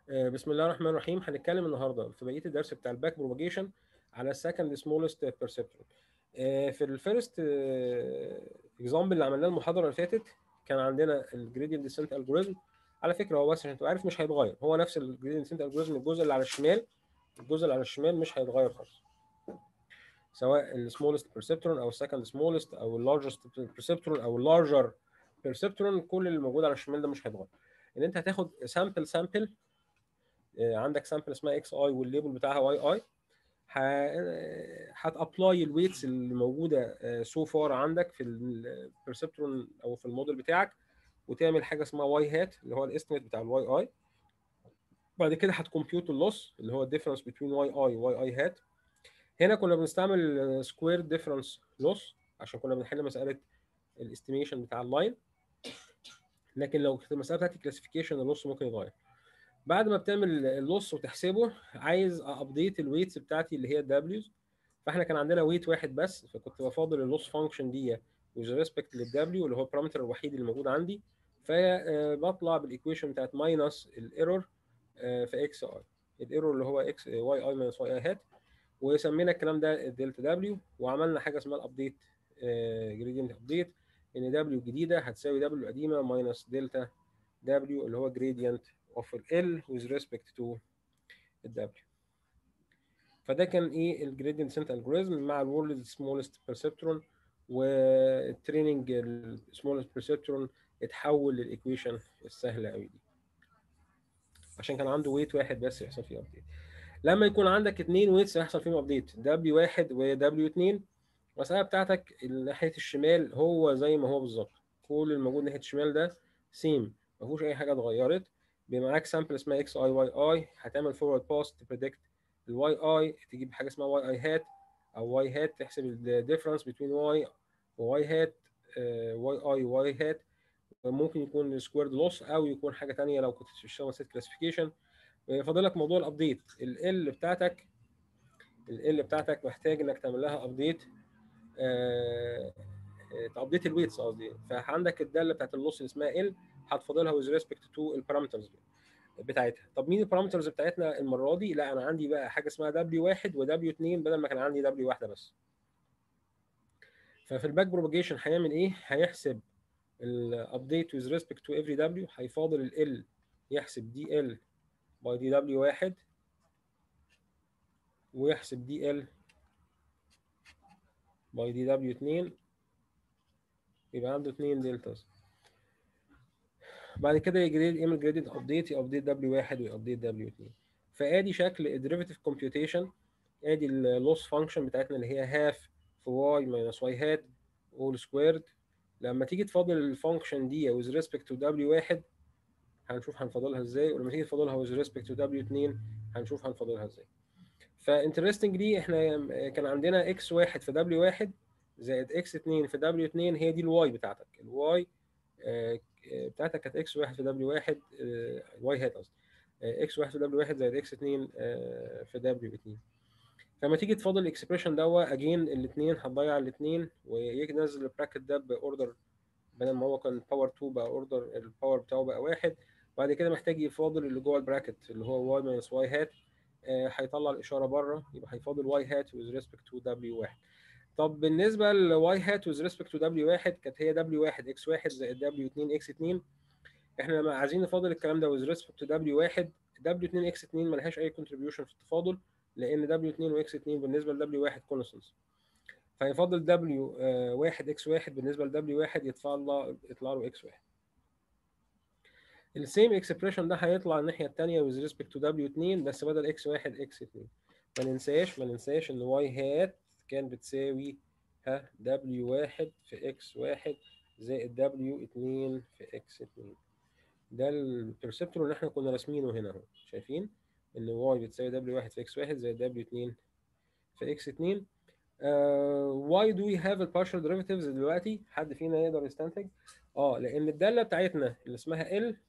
بسم الله الرحمن الرحيم. هنتكلم النهارده في بقيه الدرس بتاع الباك بروباجيشن على السكند سمولست بيرسبترون. في الفيرست اكزامبل اللي عملناه المحاضره اللي فاتت كان عندنا الجريدينت ديسنت الجوريزم. على فكره هو بس عشان تبقى عارف مش هيتغير، هو نفس الجريدينت ديسنت الجوريزم. الجزء اللي على الشمال، الجزء اللي على الشمال مش هيتغير خالص، سواء السمولست بيرسبترون او السكند سمولست او اللارجست بيرسبترون او اللارجر بيرسبترون. كل اللي موجود على الشمال ده مش هيتغير. ان انت هتاخد سامبل، عندك سامبل اسمها اكس اي والليبل بتاعها واي اي. هتابلاي الويتس اللي موجوده سو فار عندك في البرسبترون او في الموديل بتاعك، وتعمل حاجه اسمها واي هات اللي هو الاستيميت بتاع الواي اي. بعد كده هتكمبيوت اللوس اللي هو الديفرنس بين واي اي وواي اي هات. هنا كنا بنستعمل سكوير ديفرنس لوس عشان كنا بنحل مساله الاستيميشن بتاع اللاين، لكن لو كانت المساله بتاعت الكلاسيفيكيشن اللوس ممكن يتغير. بعد ما بتعمل اللوس وتحسبه، عايز ابديت الويتس بتاعتي اللي هي الدبليوز. فاحنا كان عندنا ويت واحد بس، فكنت بفاضل اللوس فانكشن دي with respect للدبليو اللي هو البارامتر الوحيد اللي موجود عندي. فبطلع بالايكويشن بتاعت ماينس الايرور في اكس اي، الايرور اللي هو اكس واي اي ماينس واي اي هات، وسمينا الكلام ده الدلتا دبليو. وعملنا حاجه اسمها الابديت جريدينت ابديت، ان دبليو الجديده هتساوي دبليو القديمه ماينس دلتا دبليو اللي هو جريدينت اوف ال with respect to الدبليو. فده كان ايه الجريدينت سنت الجوريزم مع الورلد سمولست بيرسبترون، والتريننج السمولست بيرسبترون اتحول للايكويشن السهله قوي دي عشان كان عنده ويت واحد بس يحصل فيه ابديت. لما يكون عندك اثنين ويتس هيحصل فيهم ابديت، دبليو واحد ودبليو 2. المساله بتاعتك ناحيه الشمال هو زي ما هو بالظبط، كل الموجود ناحيه الشمال ده سيم، ما فيهوش اي حاجه اتغيرت. بيبقى معاك سامبل اسمها اكس اي واي اي، هتعمل فورورد باس تبريدكت الواي اي، تجيب حاجه اسمها واي اي هات او واي هات، تحسب الديفرنس بين واي وواي هات، واي اي وواي هات. ممكن يكون سكويرد لوس او يكون حاجه ثانيه لو كنت بتشتغل سيت كلاسيفيكيشن. فاضل لك موضوع الابديت. ال بتاعتك محتاج انك تعمل لها ابديت، تابديت الويتس قصدي. فعندك الداله بتاعت اللوس اللي اسمها ال، هتفاضلها with respect to البارامترز بتاعتها. طب مين البارامترز بتاعتنا المره دي؟ لا انا عندي بقى حاجه اسمها دبليو واحد ودبليو 2 بدل ما كان عندي دبليو واحده بس. ففي الباك بروباجيشن هيعمل ايه؟ هيحسب الابديت with respect to every دبليو، هيفاضل ال يحسب دي ال باي دي دبليو واحد، ويحسب دي ال باي دي دبليو 2، يبقى عنده 2 دلتاز. بعد كده يعمل جريدينت ابديت، يابديت دبليو واحد ويابديت دبليو 2. فادي شكل الديريفيتيف كومبيوتيشن. ادي اللوس فانكشن بتاعتنا اللي هي هاف في واي ماينس واي هات اول سكويرد. لما تيجي تفاضل الفانكشن دي with respect to دبليو واحد هنشوف هنفاضلها ازاي، ولما تيجي تفاضلها with respect to دبليو 2 هنشوف هنفاضلها ازاي. فانترستنجلي احنا كان عندنا اكس واحد في دبليو واحد زائد اكس 2 في دبليو 2، هي دي الواي بتاعتك. الواي بتاعتك كانت اكس واحد في دبليو واحد، واي هات قصدي، اكس واحد في دبليو واحد زائد اكس 2 في دبليو 2. فلما تيجي تفاضل الاكسبريشن ده اجين الاثنين هتضيع الاثنين، وينزل البراكت ده باوردر، بدل ما هو كان باور 2 بقى اوردر الباور بتاعه بقى واحد. بعد كده محتاج يفاضل اللي جوه البراكت اللي هو واي ماينس واي هات، هيطلع الاشاره بره، يبقى هيفاضل واي هات with respect to دبليو واحد. طب بالنسبه لواي هات with respect to دبليو واحد، كانت هي دبليو واحد اكس واحد زائد دبليو 2 اكس 2. احنا لما عايزين نفاضل الكلام ده with respect to دبليو واحد، دبليو 2 اكس 2 ملهاش اي كونتريبيوشن في التفاضل، لان دبليو 2 واكس 2 بالنسبه لدبليو واحد كونستنس. فيفضل دبليو واحد اكس واحد بالنسبه لدبليو واحد يطلع له اكس واحد. السيم اكسبريشن ده هيطلع الناحيه الثانيه with respect to دبليو 2، بس بدل اكس واحد اكس 2. ما ننساش ان واي هات كان بتساوي دبليو واحد في اكس واحد زائد دبليو 2 في اكس 2. ده البرسبتور اللي احنا كنا راسمينه هنا اهو، شايفين ان واي بتساوي دبليو واحد في اكس واحد زائد دبليو 2 في اكس 2. why do we have partial derivatives دلوقتي؟ حد فينا يقدر يستنتج؟ لان الداله بتاعتنا اللي اسمها ال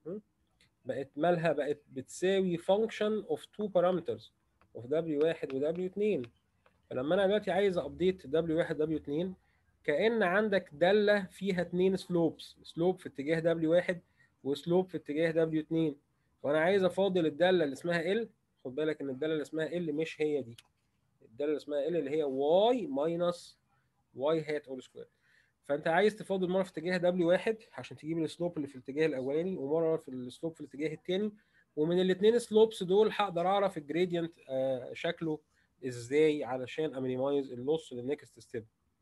بقت مالها، بقت بتساوي function of two parameters of w1 و w2. فلما انا دلوقتي عايز ابديت w1 w2، كأن عندك دالة فيها اتنين سلوبس، سلوب في اتجاه w1 وسلوب في اتجاه w2. وانا عايز افاضل الداله اللي اسمها ال. خد بالك ان الداله اللي اسمها ال مش هي دي، الداله اللي اسمها ال اللي هي واي ماينس واي هات اول سكوير. فانت عايز تفاضل مره في اتجاه دبليو واحد عشان تجيب السلوب اللي في الاتجاه الاولاني، ومره في السلوب في الاتجاه الثاني، ومن الاثنين سلوبس دول هقدر اعرف الجريدينت شكله ازاي علشان امينيمايز اللوس للنكست ستيب.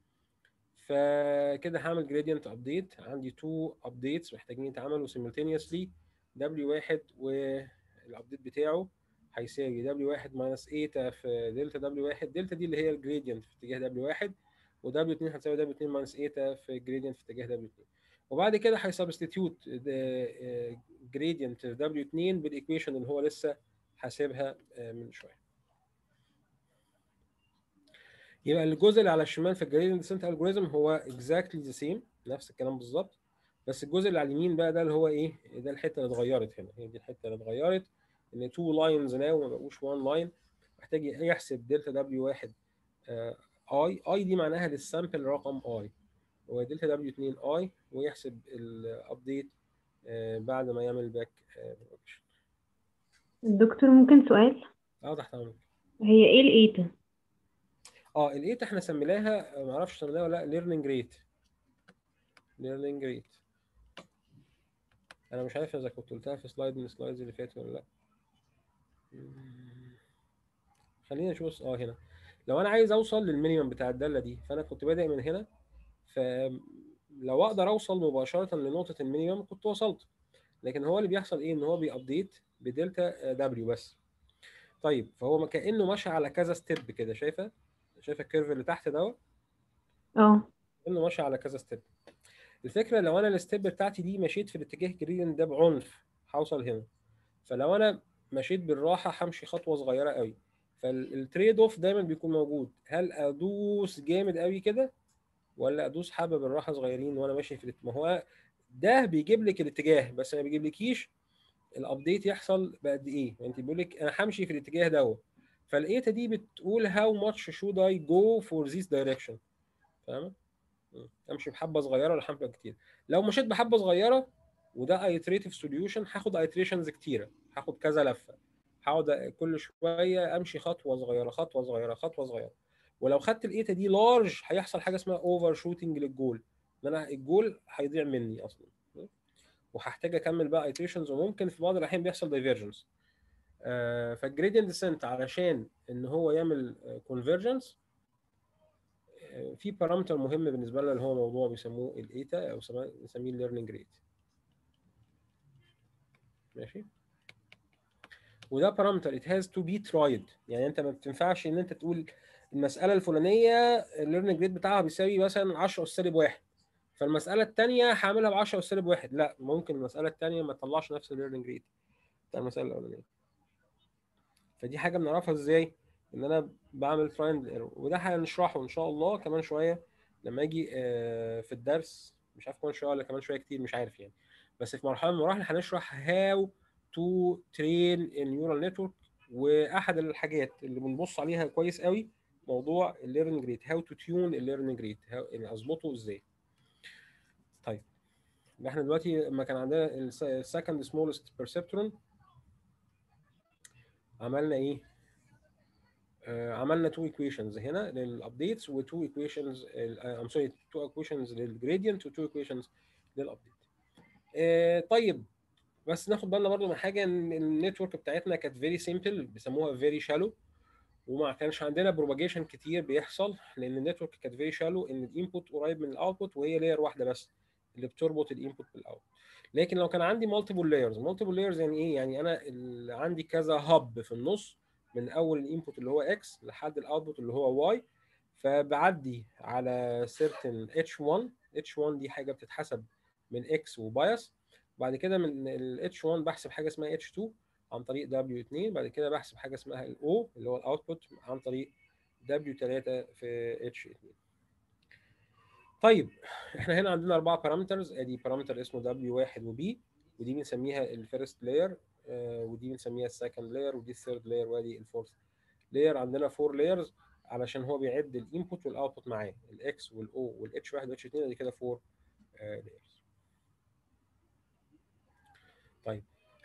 فكده هعمل جريدينت ابديت، عندي تو ابديتس محتاجين يتعملوا سيمultaneously. دبليو واحد والابديت بتاعه هيساوي دبليو واحد ماينس ايتا في دلتا دبليو واحد، دلتا دي اللي هي الجريدينت في اتجاه دبليو واحد، ودبليو 2 هتساوي دبليو 2 ماينس ايتا في الجريدينت في اتجاه دبليو 2. وبعد كده هيسبستيتيوت جريدينت في دبليو 2 بالايكويشن اللي هو لسه حاسبها من شويه. يبقى الجزء اللي على الشمال في الجريدينت ديسنت الجوريزم هو اكزاكتلي ذا سيم، نفس الكلام بالظبط، بس الجزء اللي على اليمين بقى ده اللي هو ايه، ده الحته اللي اتغيرت هنا، هي دي الحته اللي اتغيرت، ان 2 لاينز ناو ما بقوش 1 لاين. محتاج يحسب دلتا دبليو 1 اي دي معناها للسامبل رقم اي، ودلتا دبليو 2 اي، ويحسب الابديت بعد ما يعمل باك بروباجيشن. دكتور ممكن سؤال؟ تحت امرك. هي ايه الايتا؟ الايت احنا سميناها ما اعرفش سميناها ولا لا، ليرنينج ريت. ليرنينج ريت انا مش عارف اذا كنت قلتها في سلايد من السلايدز اللي فاتت ولا لا. خلينا نشوف هنا. لو انا عايز اوصل للمينيمم بتاع الداله دي، فانا كنت بادئ من هنا، فلو اقدر اوصل مباشره لنقطه المينيمم كنت وصلت، لكن هو اللي بيحصل ايه، ان هو بيابديت بدلتا دبليو بس. طيب فهو كانه ماشي على كذا ستيب كده، شايفه الكيرف اللي تحت دوت، اه. كانه ماشي على كذا ستيب. الفكره لو انا الستيب بتاعتي دي مشيت في الاتجاه الجريدينت ده بعنف هوصل هنا، فلو انا مشيت بالراحه همشي خطوه صغيره قوي. فالتريد اوف دايما بيكون موجود، هل ادوس جامد قوي كده ولا ادوس حبه بالراحه صغيرين وانا ماشي في ما هو ده بيجيب لك الاتجاه بس ما بيجيبلكيش الابديت يحصل بقد ايه. انت بيقول لك انا همشي في الاتجاه دوت، فالايتا دي بتقول هاو ماتش شود اي جو فور ذيس دايركشن، فاهمه؟ امشي بحبه صغيره ولا حبه كتير. لو مشيت بحبه صغيره وده ايتريتيف سوليوشن هاخد ايتريشنز كتيره، هاخد كذا لفه، هقعد كل شويه امشي خطوه صغيره خطوه صغيره خطوه صغيره. ولو خدت الايتا دي لارج هيحصل حاجه اسمها اوفر شوتنج للجول، ان انا الجول هيضيع مني اصلا، وهحتاج اكمل بقى ايتريشنز، وممكن في بعض الاحيان بيحصل دايفيرجنس. فالجريدينت ديسنت علشان ان هو يعمل كونفرجنس في بارامتر مهم بالنسبه لنا اللي هو موضوع بيسموه الايتا، او بنسميه الليرنينج ريت. ماشي. وده بارامتر it has to be tried، يعني انت ما بتنفعش ان انت تقول المساله الفلانيه الليرنينج ريت بتاعها بيساوي مثلا 10 اس سالب 1، فالمساله الثانيه هعملها ب 10 اس سالب 1، لا، ممكن المساله الثانيه ما تطلعش نفس الليرنينج ريت بتاع المساله الاولانيه. فدي حاجه بنعرفها ازاي، ان انا بعمل ترايند ايرور، وده هنشرحه ان شاء الله كمان شويه لما اجي في الدرس، مش عارف كمان شويه ولا كمان شويه كتير مش عارف يعني، بس في مرحله من المراحل هنشرح هاو تو ترين النيورال نتورك. واحد الحاجات اللي بنبص عليها كويس قوي موضوع الليرنينج ريت، هاو تو تيون الليرنينج ريت، يعني اظبطه ازاي. طيب احنا دلوقتي لما كان عندنا السكند سمولست بيرسبترون عملنا ايه؟ عملنا تو ايكويشنز هنا للابديتس، وتو ايكويشنز ام سوري تو ايكويشنز للجريدينت، وتو ايكويشنز للابديت. طيب بس ناخد بالنا برضو من حاجه، ان النتورك بتاعتنا كانت فيري سيمبل، بيسموها فيري شالو، وما كانش عندنا بروباجيشن كتير بيحصل، لان النتورك كانت فيري شالو، ان الانبوت قريب من الاوتبوت وهي لاير واحده بس اللي بتربط الانبوت بالاوت. لكن لو كان عندي مالتيبل لايرز، مالتيبل لايرز يعني ايه؟ يعني انا عندي كذا هب في النص، من اول الانبوت اللي هو اكس لحد الاوتبوت اللي هو واي، فبعدي على certain H1. H1 دي حاجه بتتحسب من اكس وبايس، بعد كده من ال H1 بحسب حاجه اسمها H2 عن طريق W2، بعد كده بحسب حاجه اسمها ال O اللي هو الاوتبوت عن طريق W3 في H2. طيب احنا هنا عندنا 4 بارامترز، ادي بارامتر اسمه W1 وB، ودي بنسميها الفيرست لاير، ودي بنسميها السكند لاير، ودي الثيرد لاير، وادي الفورث لاير. عندنا 4 لايرز علشان هو بيعد الانبوت والاوتبوت معاه، الاكس والاو والاتش 1 والاتش 2، دي كده 4 لايرز. طيب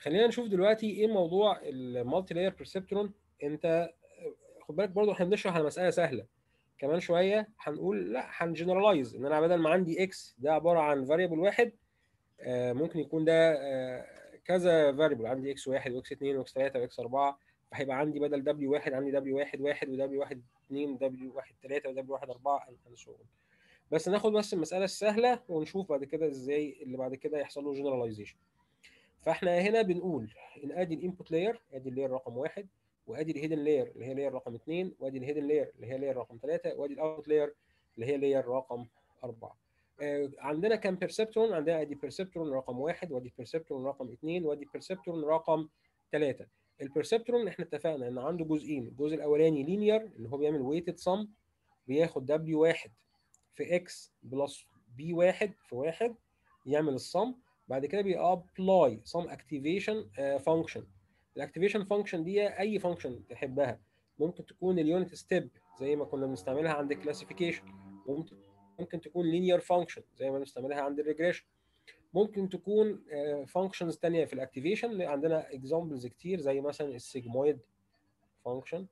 خلينا نشوف دلوقتي ايه موضوع المالتي لاير بيرسبترون. انت خد بالك برضو احنا بنشرح على مساله سهله، كمان شويه هنقول لا هنجنرالايز ان انا بدل ما عندي اكس ده عباره عن فاريبل واحد، ممكن يكون ده كذا فاريبل، عندي اكس واحد واكس اثنين واكس ثلاثه واكس اربعه، فهيبقى عندي بدل دبليو واحد عندي دبليو واحد واحد ودبليو واحد اثنين ودبليو واحد ثلاثه ودبليو واحد اربعه and so on. بس ناخد بس المساله السهله ونشوف بعد كده ازاي اللي بعد كده يحصل له جنراليزيشن. فاحنا هنا بنقول ان ادي الانبوت لاير، ادي اللاير رقم واحد، وادي الهيدن لاير اللي هي لاير رقم اثنين، وادي الهيدن لاير اللي هي لاير رقم ثلاثه، وادي الاوت لاير اللي هي لاير رقم اربعه. عندنا كام بيرسبترون؟ عندنا ادي بيرسبترون رقم واحد، وادي بيرسبترون رقم اثنين، وادي بيرسبترون رقم ثلاثه. البيرسبترون احنا اتفقنا ان عنده جزئين، الجزء الاولاني لينير اللي هو بيعمل ويتد سم، بياخد دبليو واحد في اكس بلس بي واحد في واحد يعمل الصم، بعد كده بيابلاي سم اكتيفيشن فانكشن. الاكتيفيشن فانكشن دي اي فانكشن تحبها، ممكن تكون اليونت ستيب زي ما كنا بنستعملها عند الكلاسيفيكيشن، ممكن تكون لينير فانكشن زي ما بنستعملها عند الريجريشن، ممكن تكون فانكشنز ثانيه في الاكتيفيشن. عندنا اكزامبلز كتير زي مثلا السيجمويد فانكشن،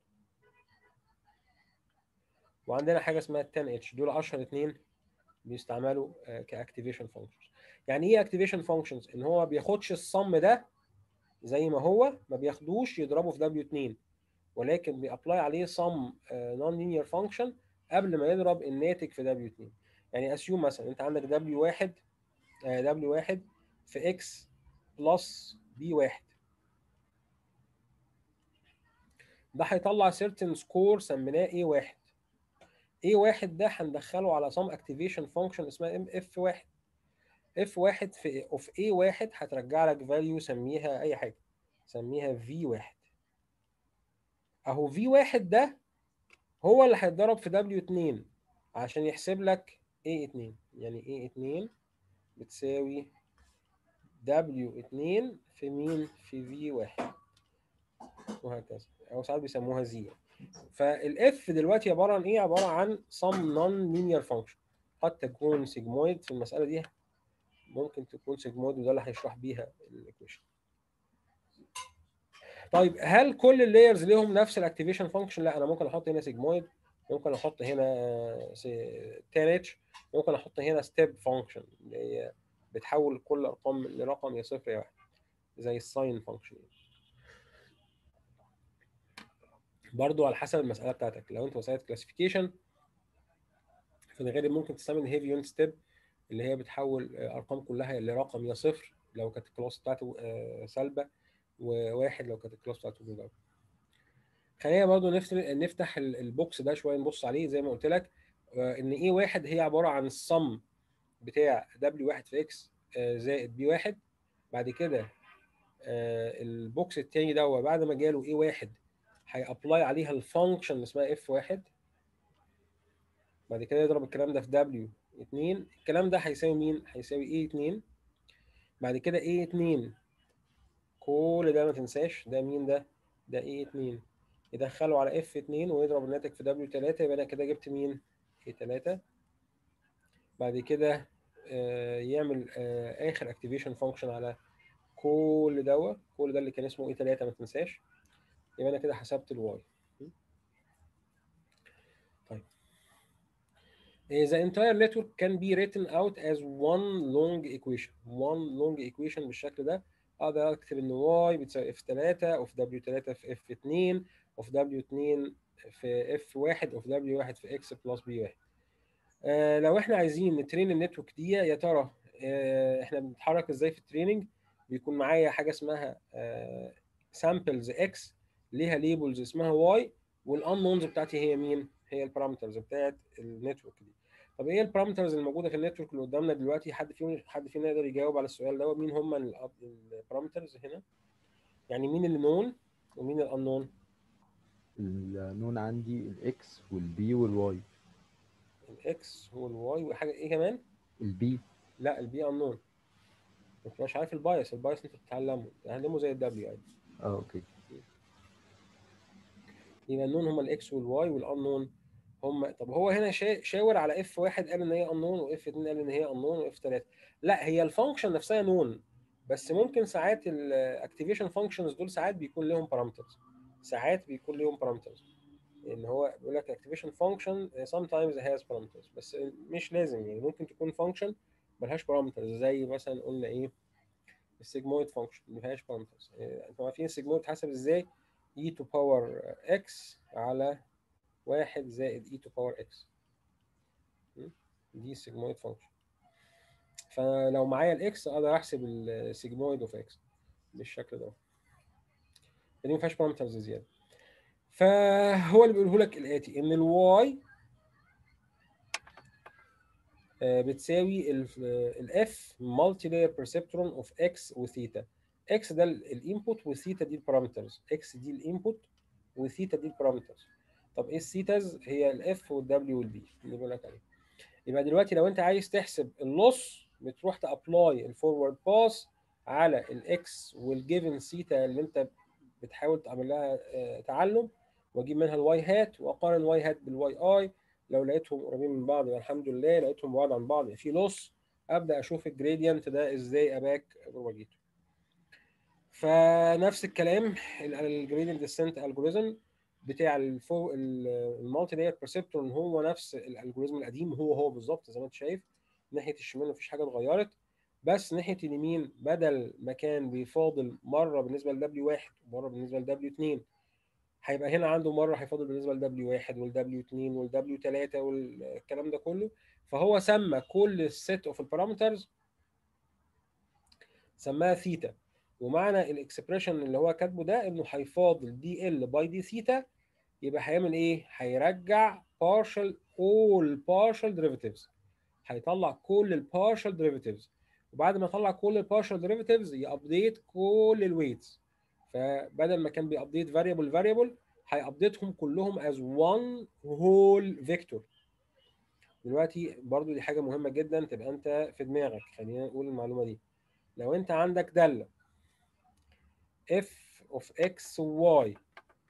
وعندنا حاجه اسمها 10 اتش، دول اشهر اثنين بيستعملوا كاكتيفيشن فانكشنز. يعني ايه اكتيفيشن فانكشنز؟ ان هو ما بياخدش الصم ده زي ما هو، ما بياخدوش يضربه في دبليو 2، ولكن بيابلاي عليه صم نون لينير فانكشن قبل ما يضرب الناتج في دبليو 2. يعني اسيوم مثلا انت عندك دبليو 1 دبليو 1 في اكس بلس بي 1، ده هيطلع سيرتن سكور سميناه اي 1. اي 1 ده هندخله على صم اكتيفيشن فانكشن اسمها اف 1. اف واحد في اوف اي واحد هترجع لك فاليو، سميها اي حاجه، سميها في واحد. اهو في واحد ده هو اللي هيتضرب في دبليو 2 عشان يحسب لك اي 2. يعني اي 2 بتساوي دبليو 2 في مين؟ في في واحد، وهكذا، او ساعات بيسموها زي. فالاف دلوقتي عباره عن ايه؟ عباره عن some non-linear function، قد تكون سيجمويد في المساله دي، ممكن تكون سيجمويد وده اللي هيشرح بيها الايكويشن. طيب هل كل اللايرز ليهم نفس الاكتيفيشن فانكشن؟ لا، انا ممكن احط هنا سيجمويد، ممكن احط هنا 10 اتش، ممكن احط هنا ستيب فانكشن اللي هي بتحول كل ارقام لرقم يا صفر يا واحد، زي الساين فانكشن. برضو على حسب المساله بتاعتك، لو انت مساله كلاسيفيكيشن في الغالب ممكن تستعمل هيفي يونت ستيب اللي هي بتحول ارقام كلها لرقم يا صفر لو كانت الكلاس بتاعته سالبه، وواحد لو كانت الكلاس بتاعته موجبه. خلينا برضو نفتح البوكس ده شويه نبص عليه زي ما قلت لك، ان ايه واحد هي عباره عن الصم بتاع دبليو واحد في اكس زائد بي واحد. بعد كده البوكس التاني ده بعد ما جاله ايه واحد هيابلاي عليها الفانكشن اللي اسمها اف واحد، بعد كده يضرب الكلام ده في دبليو 2، الكلام ده هيساوي مين؟ هيساوي ايه 2. بعد كده ايه 2 كل ده ما تنساش ده مين ده؟ ده ايه 2، يدخله على اف 2 ويضرب الناتج في دبليو 3، يبقى انا كده جبت مين؟ ايه 3. بعد كده يعمل اخر اكتيفيشن فانكشن على كل كل ده اللي كان اسمه ايه 3 ما تنساش، يبقى انا كده حسبت الواي. طيب the entire network can be written out as one long equation بالشكل ده. اقدر اكتب ان y بتساوي f 3 اوف w 3 في f 2 اوف w 2 في f 1 اوف w 1 في x بلس b 1. لو احنا عايزين نترين النتورك دي يا ترى احنا بنتحرك ازاي في التريننج؟ بيكون معايا حاجه اسمها سامبلز اكس ليها ليبلز اسمها واي، والانونز بتاعتي هي مين؟ هي البارامترز بتاعت النتورك دي. طب ايه البارامترز الموجوده في النتورك اللي قدامنا دلوقتي؟ حد فينا يقدر يجاوب على السؤال ده؟ مين هم البارامترز هنا؟ يعني مين اللي نون ومين الانون؟ النون عندي الاكس والبي والواي. الاكس هو الواي، وحاجه ايه كمان؟ البي. لا البي انون، انت مش عارف البايس انت بتتعلمه زي الدبليو عادي. اوكي. يبقى النون هم الاكس والواي، والانون هم. طب هو هنا شاور على اف واحد قال ان هي انون، واف 2 قال ان هي انون، واف 3 لا، هي الفانكشن نفسها نون، بس ممكن ساعات الاكتيفيشن فانكشنز دول ساعات بيكون لهم بارامترز، ساعات بيكون لهم بارامترز، ان هو بيقول لك activation function sometimes has parameters، بس مش لازم يعني، ممكن تكون function ملهاش parameters، زي مثلا قلنا ايه السيجمويد فانكشن ملهاش parameters. انتوا عارفين السيجمويد بتحسب ازاي؟ e to power x على 1 زائد e to power x، دي السيجمويد فانكشن. فلو معايا الاكس اقدر احسب السيجمويد اوف اكس بالشكل ده، دي ما فيهاش بارامترز زياده. فهو اللي بيقوله لك الاتي، ان الواي بتساوي الاف مالتي لاير بيرسبترون اوف اكس وثيتا. اكس ده الانبوت وثيتا دي البارامترز، اكس دي الانبوت وثيتا دي البارامترز. طب ايه الثيتاز؟ هي الاف والدبليو والبي اللي بقول لك عليه. يبقى دلوقتي لو انت عايز تحسب اللوس بتروح تابلاي الفورورد باس على الاكس والجيفن ثيتا اللي انت بتحاول تعمل لها تعلم، واجيب منها الواي هات واقارن الواي هات بالواي اي. لو لقيتهم قريبين من بعض يبقى الحمد لله، لقيتهم بعاد عن بعض يبقى في لوس، ابدا اشوف الجريدينت ده ازاي اباك بروباجيته. فنفس الكلام الجريدينت ديسنت الجوريزم بتاع المالتي لاير بيرسبترون هو نفس الالجوريزم القديم، هو بالظبط زي ما انت شايف. ناحيه الشمال مفيش حاجه اتغيرت، بس ناحيه اليمين بدل ما كان بيفاضل مره بالنسبه ل W1 ومره بالنسبه ل W2، هيبقى هنا عنده مره هيفاضل بالنسبه ل W1 وال W2 وال W3 والكلام ده كله. فهو سمى كل السيت اوف البارامترز سماها ثيتا، ومعنى الاكسبريشن اللي هو كاتبه ده انه هيفاضل دي ال باي دي ثيتا. يبقى هيعمل ايه؟ هيرجع partial all partial derivatives، هيطلع كل البارشال ديريفيتيفز، وبعد ما يطلع كل البارشال ديريفيتيفز يابديت كل الويتس. فبدل ما كان بيابديت فاريبل هيابديتهم كلهم as one whole vector. دلوقتي برضو دي حاجه مهمه جدا تبقى انت في دماغك، خلينا نقول المعلومه دي. لو انت عندك داله f of x و y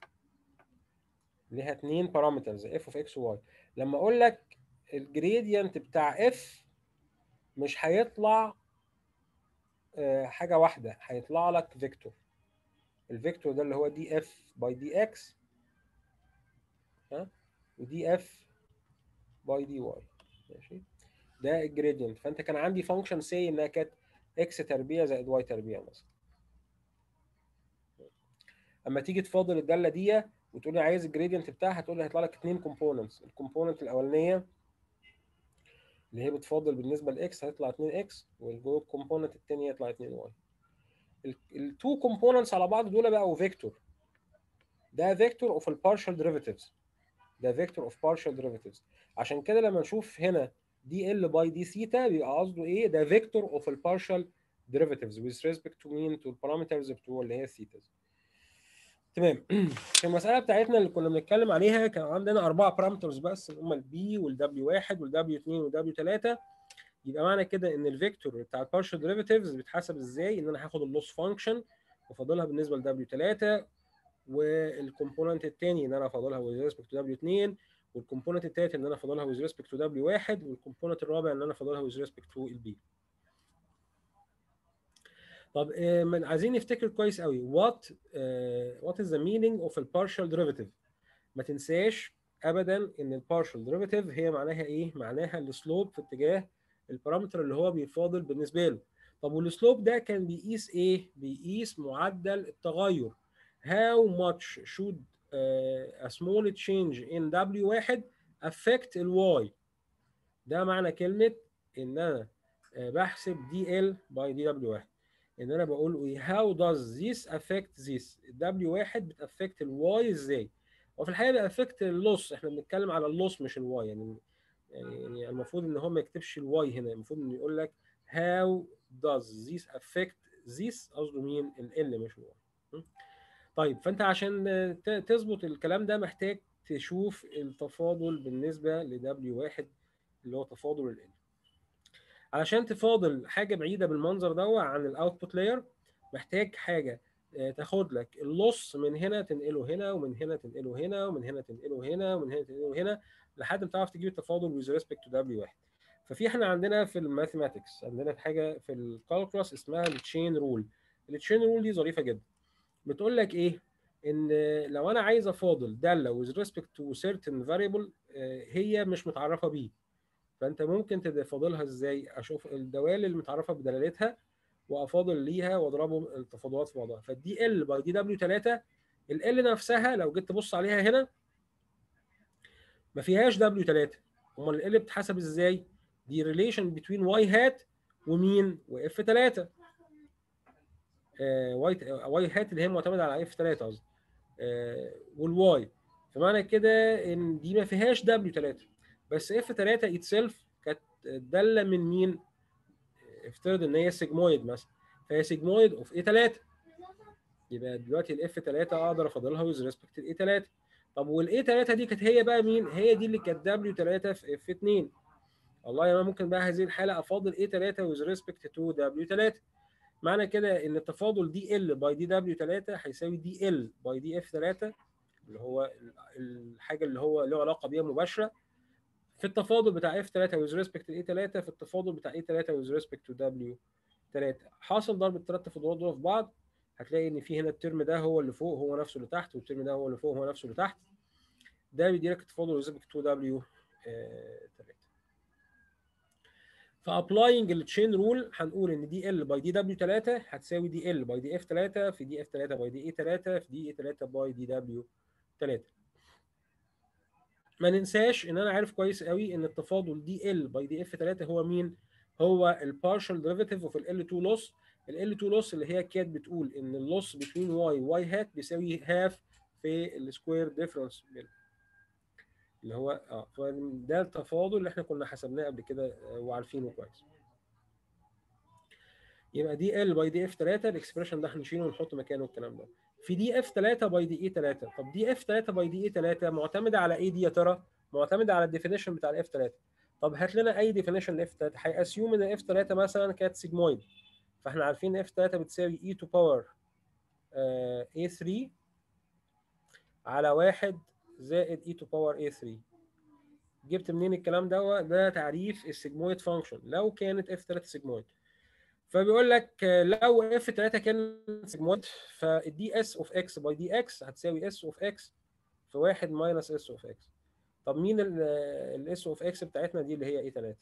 ليها 2 بارامترز f of x و y، لما اقول لك الجريدينت بتاع f مش هيطلع حاجه واحده، هيطلع لك فيكتور. الفيكتور ده اللي هو دي اف باي دي اكس، ها، ودي اف باي دي واي، ماشي. ده الجريدينت. فانت كان عندي فانكشن سي انها كانت اكس تربيع زائد واي تربيع مثلا. اما تيجي تفاضل الداله دي وتقول لي عايز الجريدينت بتاعها، هتقول لي هيطلع لك 2 كومبوننتس. الكومبوننت الاولانيه اللي هي بتفاضل بالنسبه لاكس هتطلع 2 اكس، والكومبوننت الثانيه يطلع 2 واي. التو كومبوننتس على بعض دول بقوا فيكتور. ده فيكتور اوف البارشال ديريفيتيفز، ده فيكتور اوف بارشال ديريفيتيفز. عشان كده لما نشوف هنا دي ال باي دي ثيتا بيبقى قصده ايه؟ ده فيكتور اوف البارشال ديريفيتيفز with respect to مين؟ to البارامترز بتوع اللي هي الثيتاز. تمام. في المساله بتاعتنا اللي كنا بنتكلم عليها كان عندنا 4 بارامترز بس، هم البي والدبليو 1 والدبليو 2 والدبليو 3. يبقى معنى كده ان الفيكتور بتاع البارشال ديريفيتيفز بيتحسب ازاي؟ ان انا هاخد اللوس فانكشن وافاضلها بالنسبه لدبليو 3، والكومبوننت الثاني ان انا افاضلها with respect to W2، والكومبوننت الثالث ان انا افاضلها with respect to W1، والكومبوننت الرابع ان انا افاضلها with respect to البي. طب عايزين نفتكر كويس قوي what is the meaning of a partial derivative. ما تنساش ابدا ان البارشال ديريفيتيف هي معناها ايه؟ معناها السلوب في اتجاه البارامتر اللي هو بيفاضل بالنسبه له. طب والسلوب ده كان بيقيس ايه؟ بيقيس معدل التغير. How much should a small change in W1 affect ال Y؟ ده معنى كلمة إن أنا بحسب DL by DW1. إن أنا بقول إيه؟ How does this affect this؟ W1 بتأفكت ال Y إزاي؟ وفي الحقيقة بتأفكت اللوس، إحنا بنتكلم على اللوس مش ال Y. يعني المفروض إن هو ما يكتبش ال Y هنا، المفروض إنه يقول لك How does this affect this؟ قصده مين؟ ال L مش ال Y. طيب فانت عشان تظبط الكلام ده محتاج تشوف التفاضل بالنسبه ل W1 اللي هو تفاضل ال N. علشان تفاضل حاجه بعيده بالمنظر ده عن الاوتبوت لاير محتاج حاجه تاخد لك اللص من هنا تنقله هنا، ومن هنا تنقله هنا، ومن هنا تنقله هنا، ومن هنا تنقله هنا، لحد ما تعرف تجيب التفاضل with respect to W1. ففي احنا عندنا في الماثيماتكس عندنا حاجه في الكالكولاس اسمها التشين رول. التشين رول دي ظريفه جدا، بتقول لك ايه؟ ان لو انا عايز افاضل داله with respect to certain variable هي مش متعرفه بيه، فانت ممكن تفاضلها ازاي؟ اشوف الدوال اللي متعرفه بدلالتها وافاضل ليها واضربهم التفاضلات في بعضها. فالدي ال باي دي دبليو 3 ال نفسها لو جيت تبص عليها هنا ما فيهاش دبليو 3. امال ال بتتحسب ازاي؟ دي ريليشن بين واي هات ومين؟ واف 3. واي هات اللي هي معتمده على اف 3 قصدي، والواي. فمعنى كده ان دي ما فيهاش دبليو 3، بس اف 3 اتسلف كانت داله من مين؟ افترض ان هي سيجمويد مثلا، فهي سيجمويد اوف اي 3. يبقى دلوقتي الاف 3 اقدر افاضلها ويز ريسبكت الاي 3. طب والاي 3 دي كانت هي بقى مين؟ هي دي اللي كانت دبليو 3 في اف 2. والله انا ممكن بقى هذه الحاله افاضل اي 3 ويز ريسبكت تو دبليو 3. معنى كده ان التفاضل دي ال باي دي دبليو 3 هيساوي دي ال باي دي اف 3، اللي هو الحاجه اللي هو له علاقه بيها مباشره في التفاضل بتاع اف 3 ويز ريسبكت لاي 3 في التفاضل بتاع اي 3 ويز ريسبكت تو دبليو 3. حاصل ضرب الثلاث تفاضلات دول في بعض هتلاقي ان في هنا الترم ده هو اللي فوق هو نفسه اللي تحت، والترم ده هو اللي فوق هو نفسه اللي تحت. ده بيدي لك التفاضل ويز ريسبكت تو دبليو 3. فابلاينج التشين رول هنقول ان دي ال باي دي دبليو 3 هتساوي دي ال باي دي اف 3 في دي اف 3 باي دي اي 3 في دي اي 3 باي دي دبليو 3. ما ننساش ان انا عارف كويس قوي ان التفاضل دي ال باي دي اف 3 هو مين؟ هو البارشال ديريفيتيف اوف ال 2 لوس. ال 2 لوس اللي هي كانت بتقول ان اللوس بين واي واي هات بيساوي هاف في السكوير ديفرنس اللي هو ده التفاضل اللي احنا كنا حسبناه قبل كده وعارفينه كويس. يبقى دي ال باي دي اف 3 الاكسبريشن ده هنشيله ونحط مكانه الكلام ده في دي اف 3 باي دي اي 3. طب دي اف 3 باي دي اي 3 معتمده على ايه دي يا ترى؟ معتمده على الديفينيشن بتاع الاف 3. طب هات لنا اي ديفينيشن لاف 3. هيأسيوم ان اف 3 مثلا كانت سيجمويد، فاحنا عارفين اف 3 بتساوي اي تو باور اي 3 على 1 زائد اي تو باور اي 3. جبت منين الكلام ده؟ ده تعريف السيجمويد فانكشن لو كانت اف 3 سيجمويد. فبيقول لك لو اف 3 كان سيجمويد فالدي اس اوف اكس باي دي اكس هتساوي اس اوف اكس في 1 ماينس اس اوف اكس. طب مين الاس اوف اكس بتاعتنا دي اللي هي اي 3؟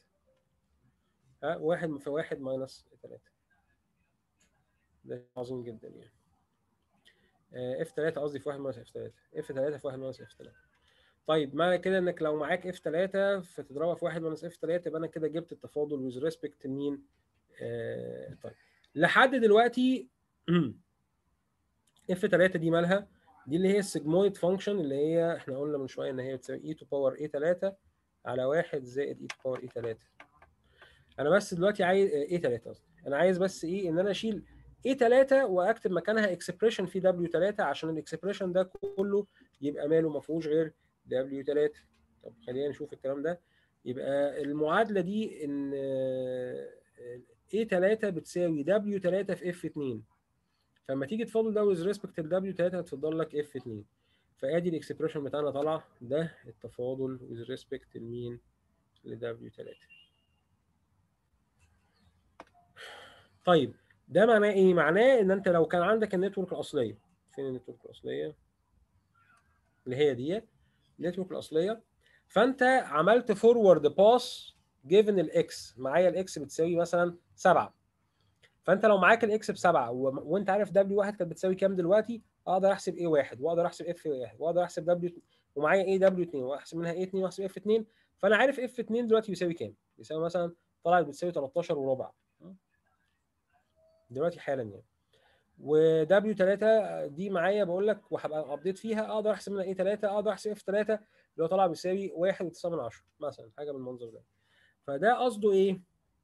1 في 1 ماينس اي 3. ده عظيم جدا يعني. اف 3 قصدي في 1 ماينس اف 3، اف 3 في 1 ماينس اف 3. طيب معنى كده انك لو معاك اف 3 فتضربها في 1 ماينس اف 3 يبقى انا كده جبت التفاضل ويز ريسبكت مين؟ طيب لحد دلوقتي اف 3 دي مالها؟ دي اللي هي السيجمويد فانكشن اللي هي احنا قلنا من شويه ان هي بتساوي اي تو باور اي 3 على 1 زائد اي تو باور اي 3. انا بس دلوقتي عايز اي 3 قصدي، انا عايز بس ايه؟ ان انا اشيل اي 3 واكتب مكانها اكسبريشن في دبليو 3 عشان الاكسبريشن ده كله يبقى ماله ما فيهوش غير دبليو 3. طب خلينا نشوف الكلام ده. يبقى المعادله دي ان اي 3 بتساوي دبليو 3 في اف 2. فلما تيجي تفاضل ده ويز ريسبكت ل دبليو 3 هتفضل لك اف 2. فادي الاكسبريشن بتاعنا طالع ده التفاضل ويز ريسبكت لمين؟ ل دبليو 3. طيب ده معناه ايه؟ معناه ان انت لو كان عندك النتورك الاصليه، فين النتورك الاصليه؟ اللي هي دي النتورك الاصليه، فانت عملت فورورد باس جيفن الاكس، معايا الاكس بتساوي مثلا 7. فانت لو معاك الاكس ب7 وانت عارف دبليو 1 كانت بتساوي كام دلوقتي، اقدر احسب اي 1 واقدر احسب اف 1 واقدر احسب دبليو ومعايا اي دبليو 2 واحسب منها اي 2 واحسب اف 2. فانا عارف اف 2 دلوقتي بيساوي كام؟ بيساوي مثلا طلعت بتساوي 13 وربع دلوقتي حالا يعني. ودبليو 3 دي معايا بقول لك وهبقى ابديت فيها، اقدر احسب منها اي 3 اقدر احسب اف 3 اللي هو طلع بيساوي 1.9 مثلا، حاجه من المنظر ده. فده قصده ايه؟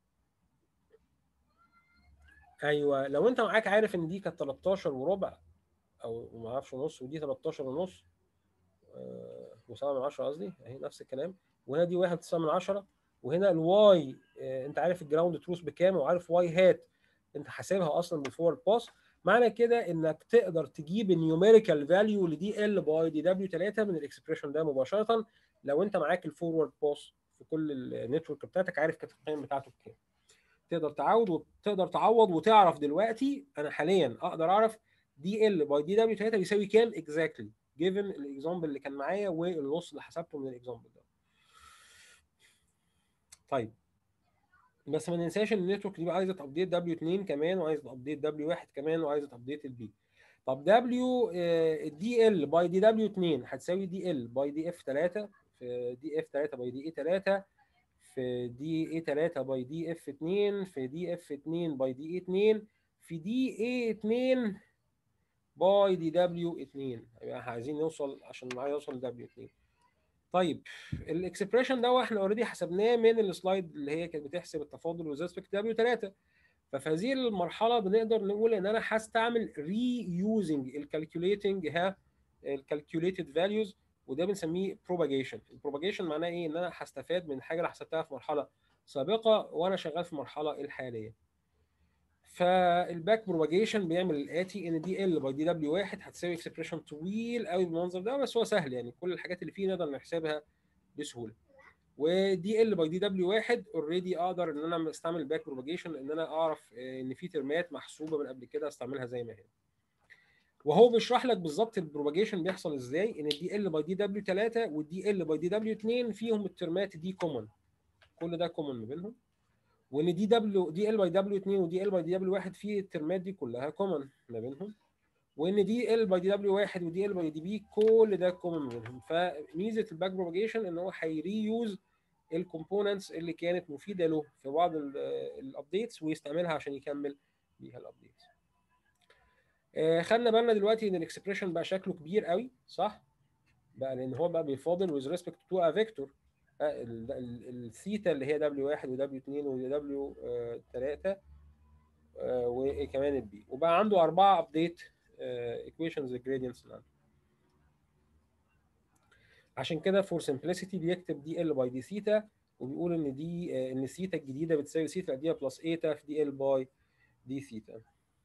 ايوه لو انت معاك عارف ان دي كانت 13 وربع او ما اعرفش ونص ودي 13 ونص و7 من 10 قصدي اهي نفس الكلام، وهنا دي 1.9 من 10 وهنا الواي انت عارف الجراوند تروث بكام وعارف واي هات انت حاسبها اصلا بالفورورد باس. معنى كده انك تقدر تجيب النيوميريكال فاليو لدي ال باي دي دبليو 3 من الاكسبريشن ده مباشره لو انت معاك الفورورد باس في كل النتورك بتاعتك، عارف كانت القيم بتاعته بكام. تقدر تعوض وتعرف دلوقتي انا حاليا اقدر اعرف دي ال باي دي دبليو 3 بيساوي كام اكزاكتلي جيفن الاكزامبل اللي كان معايا والنص اللي حسبته من الاكزامبل ده. طيب بس ما ننساش ان النتورك دي بقى عايزه تابديت دبليو 2 كمان، وعايزه تابديت دبليو 1 كمان، وعايزه تابديت البي. طب دبليو دي ال باي دي دبليو 2 هتساوي دي ال باي دي اف 3 في دي اف 3 باي دي اي 3 في دي اي 3 باي دي اف 2 في دي اف 2 باي دي اي 2 في دي اي 2 باي دي دبليو 2. يبقى عايزين نوصل عشان معايا يوصل دبليو 2. طيب الاكسبريشن ده احنا اوريدي حسبناه من السلايد اللي هي كانت بتحسب التفاضل وذ ريسبكت دبليو 3. ففي هذه المرحله بنقدر نقول ان انا هستعمل ري يوزنج الكالكوليتد فاليوز، وده بنسميه بروباجيشن. البروباجيشن معناه ايه؟ ان انا هستفاد من حاجه انا حسبتها في مرحله سابقه وانا شغال في المرحله الحاليه. فالباك بروباجيشن بيعمل الاتي، ان دي ال باي دي دبليو 1 هتساوي اكسبريشن طويل قوي بالمنظر ده، بس هو سهل يعني، كل الحاجات اللي فيه نقدر نحسبها بسهوله. ودي ال باي دي دبليو 1 اوريدي اقدر ان انا استعمل الباك بروباجيشن ان انا اعرف ان في ترمات محسوبه من قبل كده استعملها زي ما هي. وهو بيشرح لك بالظبط البروباجيشن بيحصل ازاي، ان الدي ال باي دي دبليو 3 والدي ال باي دي دبليو 2 فيهم الترمات دي كومن، كل ده كومن ما بينهم. وان دي ال باي دبليو 2 ودي ال باي دي دبليو 1 فيه الترمات دي كلها كومن ما بينهم. وان دي ال باي دي دبليو 1 ودي ال باي دي بي كل ده كومن ما بينهم. فميزه الباك بروباجيشن ان هو هيريوز الكومبوننتس اللي كانت مفيده له في بعض الابديتس ويستعملها عشان يكمل بيها الابديتس. خدنا بالنا دلوقتي ان الاكسبريشن بقى شكله كبير قوي، صح؟ بقى لان هو بقى بيفاضل with respect to a vector. الثيتا اللي هي W1 و W2 و W3 وكمان البي، وبقى عنده 4 ابديت equations gradients. عشان كده فور simplicity بيكتب دي ال باي دي ثيتا، وبيقول ان دي ان الثيتا الجديده بتساوي ثيتا القديمه بلس ايتا في دي ال باي دي ثيتا.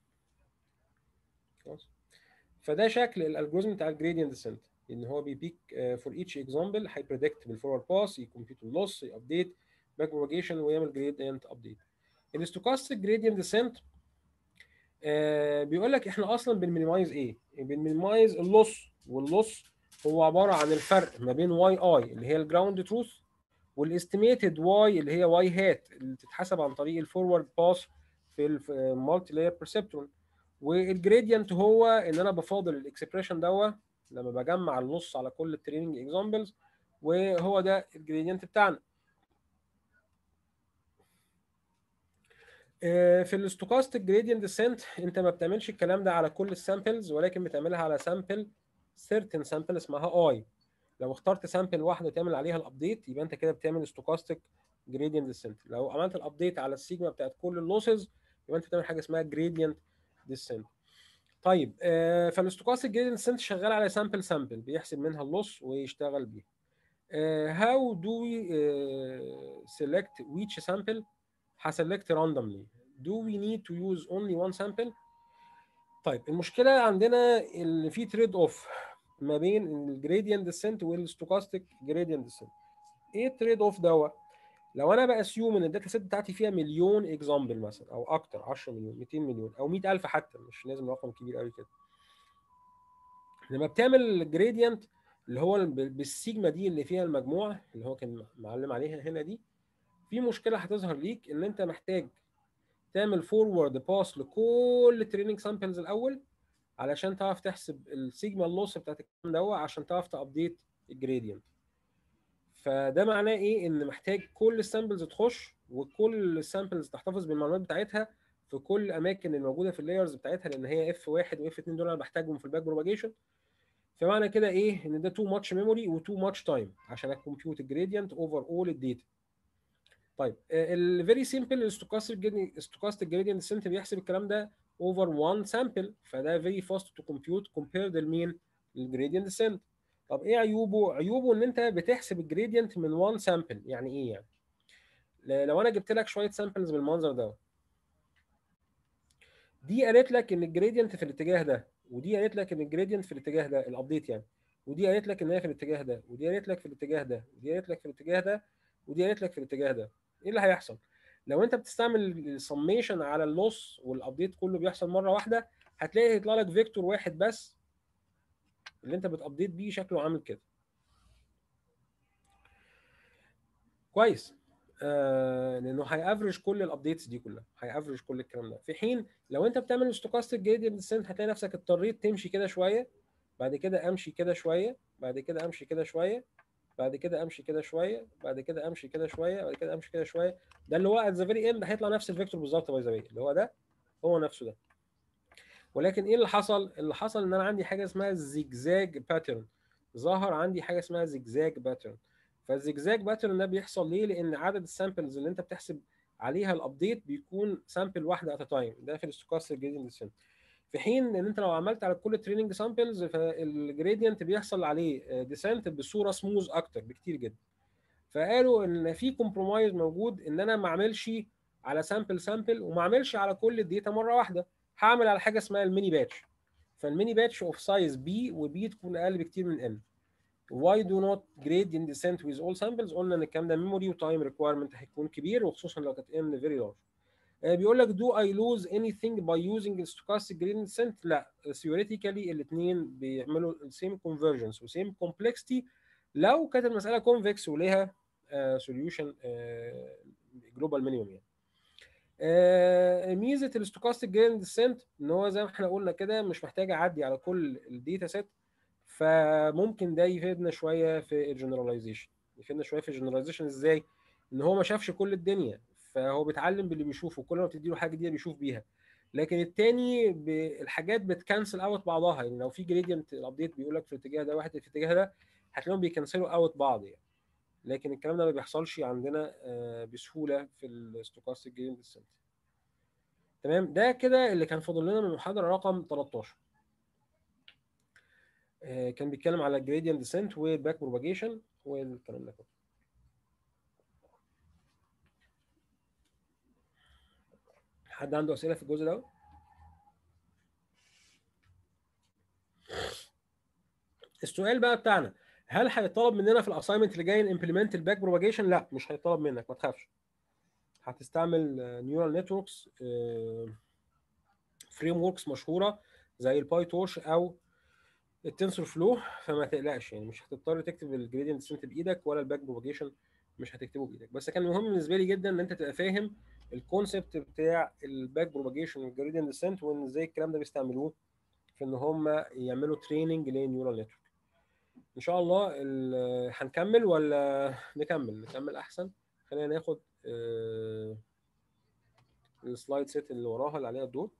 خلاص. فده شكل الالجوريزم بتاع الجريدينت ديسنت، ان هو بيبيك فور ايتش اكزامبل هيبريدكت بالفورورد باس، يكمبيوت اللوس، يابديت باك بروباجيشن، ويعمل جريدينت ابديت. الستوكاستيك جريدينت ديسنت بيقول لك احنا اصلا بنمينيمايز ايه؟ بنمينيمايز اللوس، واللوس هو عباره عن الفرق ما بين واي اي اللي هي الجراوند تروث والاستيميتد واي اللي هي واي هات اللي بتتحسب عن طريق الفورورد باس في المالتي لاير بيرسبترون. والجريدينت هو ان انا بفاضل الاكسبريشن دوت لما بجمع النص على كل التريننج اكزامبلز، وهو ده الجريدينت بتاعنا. في الاستوكاستيك جريدينت ديسنت انت ما بتعملش الكلام ده على كل السامبلز، ولكن بتعملها على سامبل سيرتن سامبل اسمها اي. لو اخترت سامبل واحده تعمل عليها الابديت يبقى انت كده بتعمل ستوكاستيك جريدينت ديسنت. لو عملت الابديت على السيجما بتاعت كل اللوسز يبقى انت بتعمل حاجه اسمها جريدينت ديسنت. طيب فالاستوكاستيك جريدينت ديسنت شغال على سامبل بيحسب منها اللوس ويشتغل بيها. how do we select which sample؟ هسلكت randomly. do we need to use only one sample؟ طيب المشكله عندنا اللي في تريد اوف ما بين الجريدينت ديسنت والستوكاستيك جريدينت ديسنت. ايه التريد اوف دوت؟ لو انا باسيوم ان الداتا سيت بتاعتي فيها مليون اكزامبل مثلا او اكتر، 10 مليون، 200 مليون، او 100,000 حتى، مش لازم رقم كبير قوي كده. لما بتعمل الجريدينت اللي هو بالسيجما دي اللي فيها المجموعه اللي هو كان معلم عليها هنا دي، في مشكله هتظهر ليك ان انت محتاج تعمل فورورد باس لكل التريننج سامبلز الاول علشان تعرف تحسب السيجما اللوس بتاعت الكلام دوت عشان تعرف تابديت الجريدينت. فده معناه ايه؟ ان محتاج كل السامبلز تخش وكل السامبلز تحتفظ بالمعلومات بتاعتها في كل الاماكن الموجوده في اللايرز بتاعتها، لان هي اف 1 واف 2 دول انا بحتاجهم في الباك بروباجيشن. فمعنى كده ايه؟ ان ده تو ماتش ميموري وتو ماتش تايم عشان اكمبيوت الجريدينت اوفر اول الداتا. طيب الفيري سيمبل الستوكاستيك جريدينت ديسنت بيحسب الكلام ده اوفر 1 سامبل، فده فيري فاست تو كومبيوت كومبيرد لمين؟ للجريدينت ديسنت. طب ايه عيوبه؟ عيوبه ان انت بتحسب الجريدينت من 1 سامبل. يعني ايه يعني؟ لو انا جبت لك شويه سامبلز بالمنظر ده، دي قالت لك ان الجريدينت في الاتجاه ده، ودي قالت لك ان الجريدينت في الاتجاه ده الابديت يعني، ودي قالت لك ان هي في الاتجاه ده، ودي قالت لك في الاتجاه ده، ودي قالت لك في الاتجاه ده، ودي قالت لك في الاتجاه ده. ايه اللي هيحصل لو انت بتستعمل السميشن على اللوس والابديت كله بيحصل مره واحده؟ هتلاقي يطلع لك فيكتور واحد بس اللي انت بتابديت بيه شكله عامل كده. كويس. لانه هيافرج كل الابديتس دي كلها، هيافرج كل الكلام ده. في حين لو انت بتعمل ستوكاستيك جريدينت ديسنت هتلاقي نفسك اضطريت تمشي كده شويه، بعد كده امشي كده شويه، بعد كده امشي كده شويه، بعد كده امشي كده شويه، بعد كده امشي كده شويه، بعد كده امشي كده شويه. ده اللي هو ات ذا فيري اند هيطلع نفس الفيكتور بالظبط باي ذا واي، اللي هو ده هو نفسه ده. ولكن ايه اللي حصل؟ اللي حصل ان انا عندي حاجه اسمها زيجزاج باترن. ظهر عندي حاجه اسمها زيجزاج باترن. فالزيجزاج باترن ده بيحصل ليه؟ لان عدد السامبلز اللي انت بتحسب عليها الابديت بيكون سامبل واحده ات تايم، ده في الستوكاستيك جريدينت ديسنت. في حين ان انت لو عملت على كل تريننج سامبلز فالجريدينت بيحصل عليه ديسنت بصوره سموز اكتر بكتير جدا. فقالوا ان في كومبرومايز موجود، ان انا ما اعملش على سامبل وما اعملش على كل الداتا مره واحده، هعمل على حاجه اسمها الميني باتش. فالميني باتش اوف سايز بي، وبي تكون اقل بكتير من ان. Why do not gradient descent with all samples؟ قلنا ان الكلام ده ميموري وتايم ريكويرمنت هيكون كبير، وخصوصا لو كانت ان فيري لارج. بيقول لك do I lose anything by using stochastic gradient descent؟ لا، theoretically الاثنين بيعملوا same convergence و same complexity لو كانت المساله convex وليها solution global minimum يعني. ميزه الستوكاستيك جريدينت ديسنت ان هو زي ما احنا قلنا كده مش محتاج اعدي على كل الداتا سيت، فممكن ده يفيدنا شويه في الجنراليزيشن. يفيدنا شويه في الجنراليزيشن ازاي؟ ان هو ما شافش كل الدنيا، فهو بيتعلم باللي بيشوفه، كل ما بتدي له حاجه جديده بيشوف بيها. لكن التاني الحاجات بتكنسل اوت بعضها، يعني لو في جريدينت الابديت بيقول لك في الاتجاه ده واحد في الاتجاه ده، هتلاقيهم بيكنسلوا اوت بعض يعني. لكن الكلام ده ما بيحصلش عندنا بسهوله في الستوكاستيك جريدينت ديسنت. تمام، ده كده اللي كان فاضل لنا من المحاضره رقم 13. كان بيتكلم على الجريدينت ديسنت والباك بروباجيشن والكلام ده كله. حد عنده اسئله في الجزء ده؟ السؤال بقى بتاعنا، هل هيطلب مننا في الاساينمنت اللي جاي نمبلمنت الباك بروباجيشن؟ لا، مش هيطلب منك، ما تخافش. هتستعمل نيورال نتوركس، فريم وركس مشهوره زي الباي تورش او التنسور فلو، فما تقلقش يعني. مش هتضطر تكتب الجريدينت ديسنت بايدك ولا الباك بروباجيشن مش هتكتبه بايدك. بس كان مهم بالنسبه لي جدا ان انت تبقى فاهم الكونسبت بتاع الباك بروباجيشن والجريدينت ديسنت، وان ازاي الكلام ده بيستعملوه في ان هم يعملوا تريننج لنيورال نتورك. ان شاء الله هنكمل ولا نكمل احسن. خلينا ناخد السلايد سيت اللي وراها اللي عليها الدور.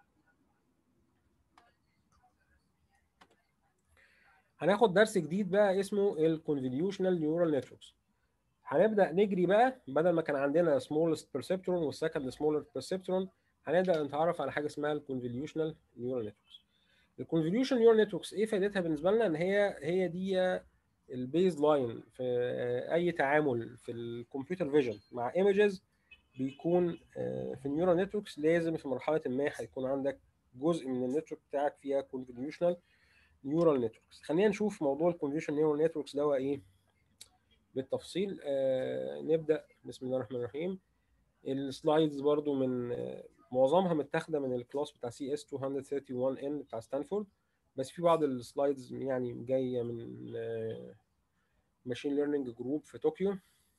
هناخد درس جديد بقى اسمه الكونفوليوشنال نيورال نتوركس. هنبدا نجري بقى، بدل ما كان عندنا سمولست بيرسبترون والسكند سمولر بيرسبترون، هنبدا نتعرف على حاجه اسمها الكونفوليوشنال نيورال نتوركس. الكونفوليوشن نيورال نتوركس ايه فائدتها بالنسبه لنا؟ ان هي دي البيز لاين في اي تعامل في الكمبيوتر فيجن مع ايمجز. بيكون في النيورال نتوركس لازم في مرحله ما هيكون عندك جزء من النتورك بتاعك فيها كونفوليوشنال نيورال نتوركس. خلينا نشوف موضوع الكونفوليوشن نيورال نتوركس ده ايه بالتفصيل. نبدا بسم الله الرحمن الرحيم. السلايدز برضو من معظمها متاخده من الكلاس بتاع سي اس 231 ان بتاع ستانفورد، بس في بعض السلايدز يعني جايه من ماشين ليرنينج جروب في طوكيو،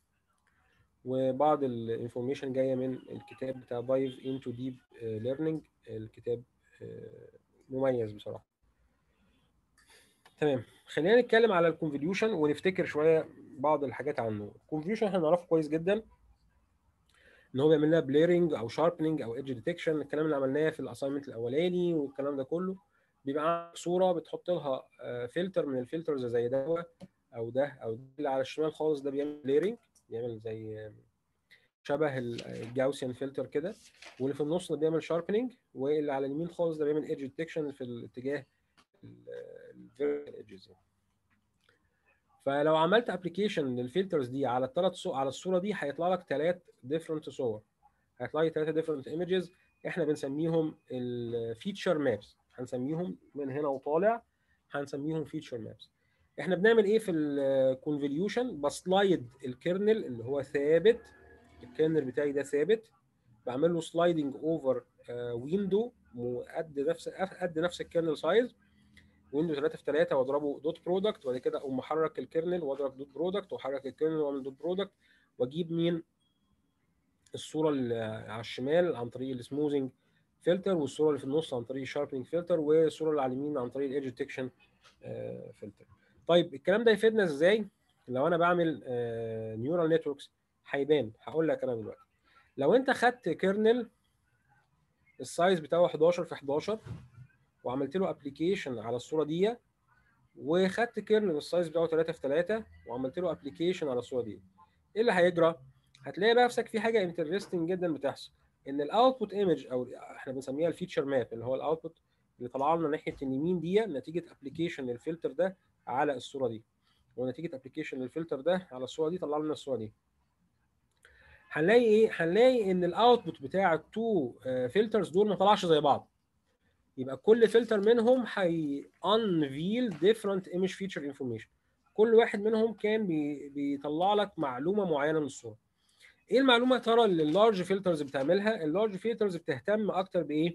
وبعض الانفورميشن جايه من الكتاب بتاع دايف انتو ديب ليرنينج. الكتاب مميز بصراحه. تمام، خلينا نتكلم على الكونفوليوشن ونفتكر شويه بعض الحاجات عنه. الكونفوليوشن احنا نعرفه كويس جدا ان هو بيعمل لنا بليرنج او شاربنج او ايدج ديتكشن، الكلام اللي عملناه في الاساينمنت الاولاني والكلام ده كله. بيبقى عندك صوره بتحط لها فلتر من الفلترز زي ده او ده او ده. اللي على الشمال خالص ده بيعمل بليرنج، بيعمل زي شبه الجاوسيان فلتر كده، واللي في النص ده بيعمل شاربنج، واللي على اليمين خالص ده بيعمل ايدج ديتكشن في الاتجاه الفيرتيكال ايدجز. فلو عملت ابلكيشن للفلترز دي على على الصوره دي هيطلع لك 3 ديفرنت صور، هيطلع لي 3 ديفرنت ايمجز. احنا بنسميهم الفيتشر مابس، هنسميهم من هنا وطالع هنسميهم فيتشر مابس. احنا بنعمل ايه في الكونفوليوشن؟ بسلايد الكيرنل اللي هو ثابت، الكيرنل بتاعي ده ثابت، بعمل له سلايدنج اوفر ويندو قد نفس الكيرنل سايز، ويندو 3 في 3، واضربه دوت برودكت، وبعد كده اقوم محرك الكيرنل واضرب دوت برودكت، واحرك الكيرنل واعمل دوت برودكت، واجيب مين الصوره اللي على الشمال عن طريق السموزنج فلتر، والصوره اللي في النص عن طريق الشاربنج فلتر، والصوره اللي على اليمين عن طريق الايدج ديتكشن فلتر. طيب الكلام ده يفيدنا ازاي لو انا بعمل نيورال نتوركس؟ هيبان، هقول لك انا دلوقتي. لو انت خدت كيرنل السايز بتاعه 11 في 11 وعملت له ابلكيشن على الصوره دي، وخدت كيرنل السايز بتاعه 3 في 3 وعملت له ابلكيشن على الصوره دي، ايه اللي هيجرى؟ هتلاقي نفسك في حاجه انترستنج جدا بتحصل، ان الاوتبوت ايمج، او احنا بنسميها الفيتشر ماب، اللي هو الاوتبوت اللي طلع لنا ناحيه اليمين دي نتيجه ابلكيشن للفلتر ده على الصوره دي، ونتيجه ابلكيشن للفلتر ده على الصوره دي طلع لنا الصوره دي. هنلاقي ايه؟ هنلاقي ان الاوتبوت بتاع التو فلترز دول ما طلعش زي بعض. يبقى كل فلتر منهم هي unveil different image feature information. كل واحد منهم كان بيطلع لك معلومه معينه من الصوره. ايه المعلومه يا ترى اللي اللارج فلترز بتعملها؟ اللارج فلترز بتهتم اكتر بايه؟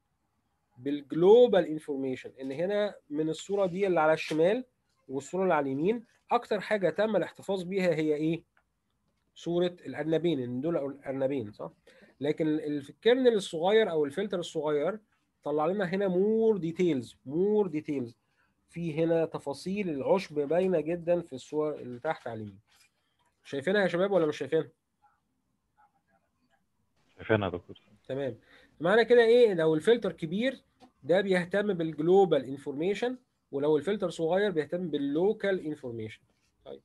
بالجلوبال انفورميشن، ان هنا من الصوره دي اللي على الشمال والصوره اللي على اليمين اكتر حاجه تم الاحتفاظ بيها هي ايه؟ صوره الارنبين، ان دول الارنبين، صح؟ لكن الكيرنل الصغير او الفلتر الصغير طلع لنا هنا مور ديتيلز، مور ديتيلز، في هنا تفاصيل العشب باينه جدا في الصور اللي تحت على اليمين. شايفينها يا شباب ولا مش شايفينها؟ شايفينها يا دكتور. تمام. معنى كده ايه؟ لو الفلتر كبير ده بيهتم بالجلوبال انفورميشن، ولو الفلتر صغير بيهتم باللوكال انفورميشن. طيب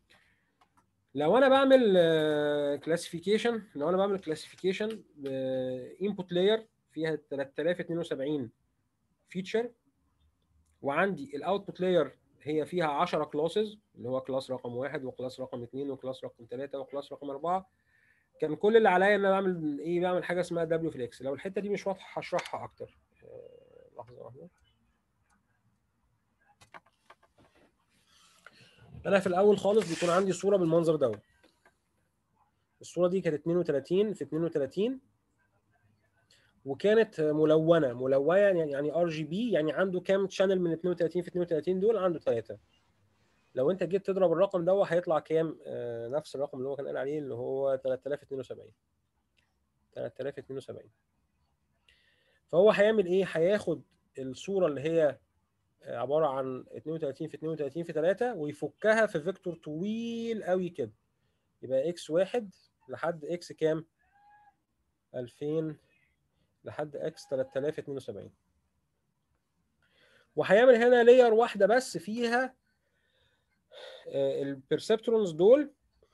لو انا بعمل كلاسيفيكيشن، لو انا بعمل كلاسيفيكيشن انبوت لاير فيها 3072 فيتشر، وعندي الاوتبوت لاير هي فيها 10 كلاسز، اللي هو كلاس رقم 1 وكلاس رقم 2 وكلاس رقم 3 وكلاس رقم 4، كان كل اللي عليا ان انا بعمل ايه؟ بعمل حاجه اسمها دبليو في الاكس. لو الحته دي مش واضحه هشرحها اكتر. لحظه واحده. انا في الاول خالص بيكون عندي صوره بالمنظر دوت. الصوره دي كانت 32 في 32 وكانت ملونه يعني ار جي بي، يعني عنده كام شانل من 32 في 32 دول؟ عنده 3. لو انت جيت تضرب الرقم ده هيطلع كام؟ نفس الرقم اللي هو كان قال عليه، اللي هو 3072. 3072. فهو هيعمل ايه؟ هياخد الصوره اللي هي عباره عن 32 في 32 في 3 ويفكها في فيكتور طويل قوي كده، يبقى اكس 1 لحد اكس كام؟ 2000 لحد اكس 3072. وهيعمل هنا لاير واحده بس فيها البرسبترونز دول،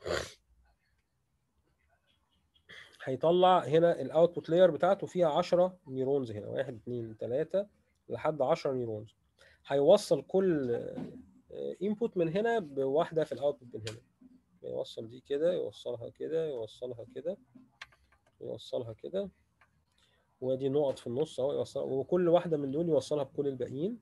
هيطلع هنا الاوتبوت لاير بتاعته فيها 10 نيورونز، هنا 1 2 3 لحد 10 نيورونز. هيوصل كل انبوت من هنا بواحده في الاوتبوت من هنا، يوصل دي كده، يوصلها كده، يوصلها كده، يوصلها كده، ودي نقط في النص اهو يوصلها، وكل واحده من دول يوصلها بكل الباقيين.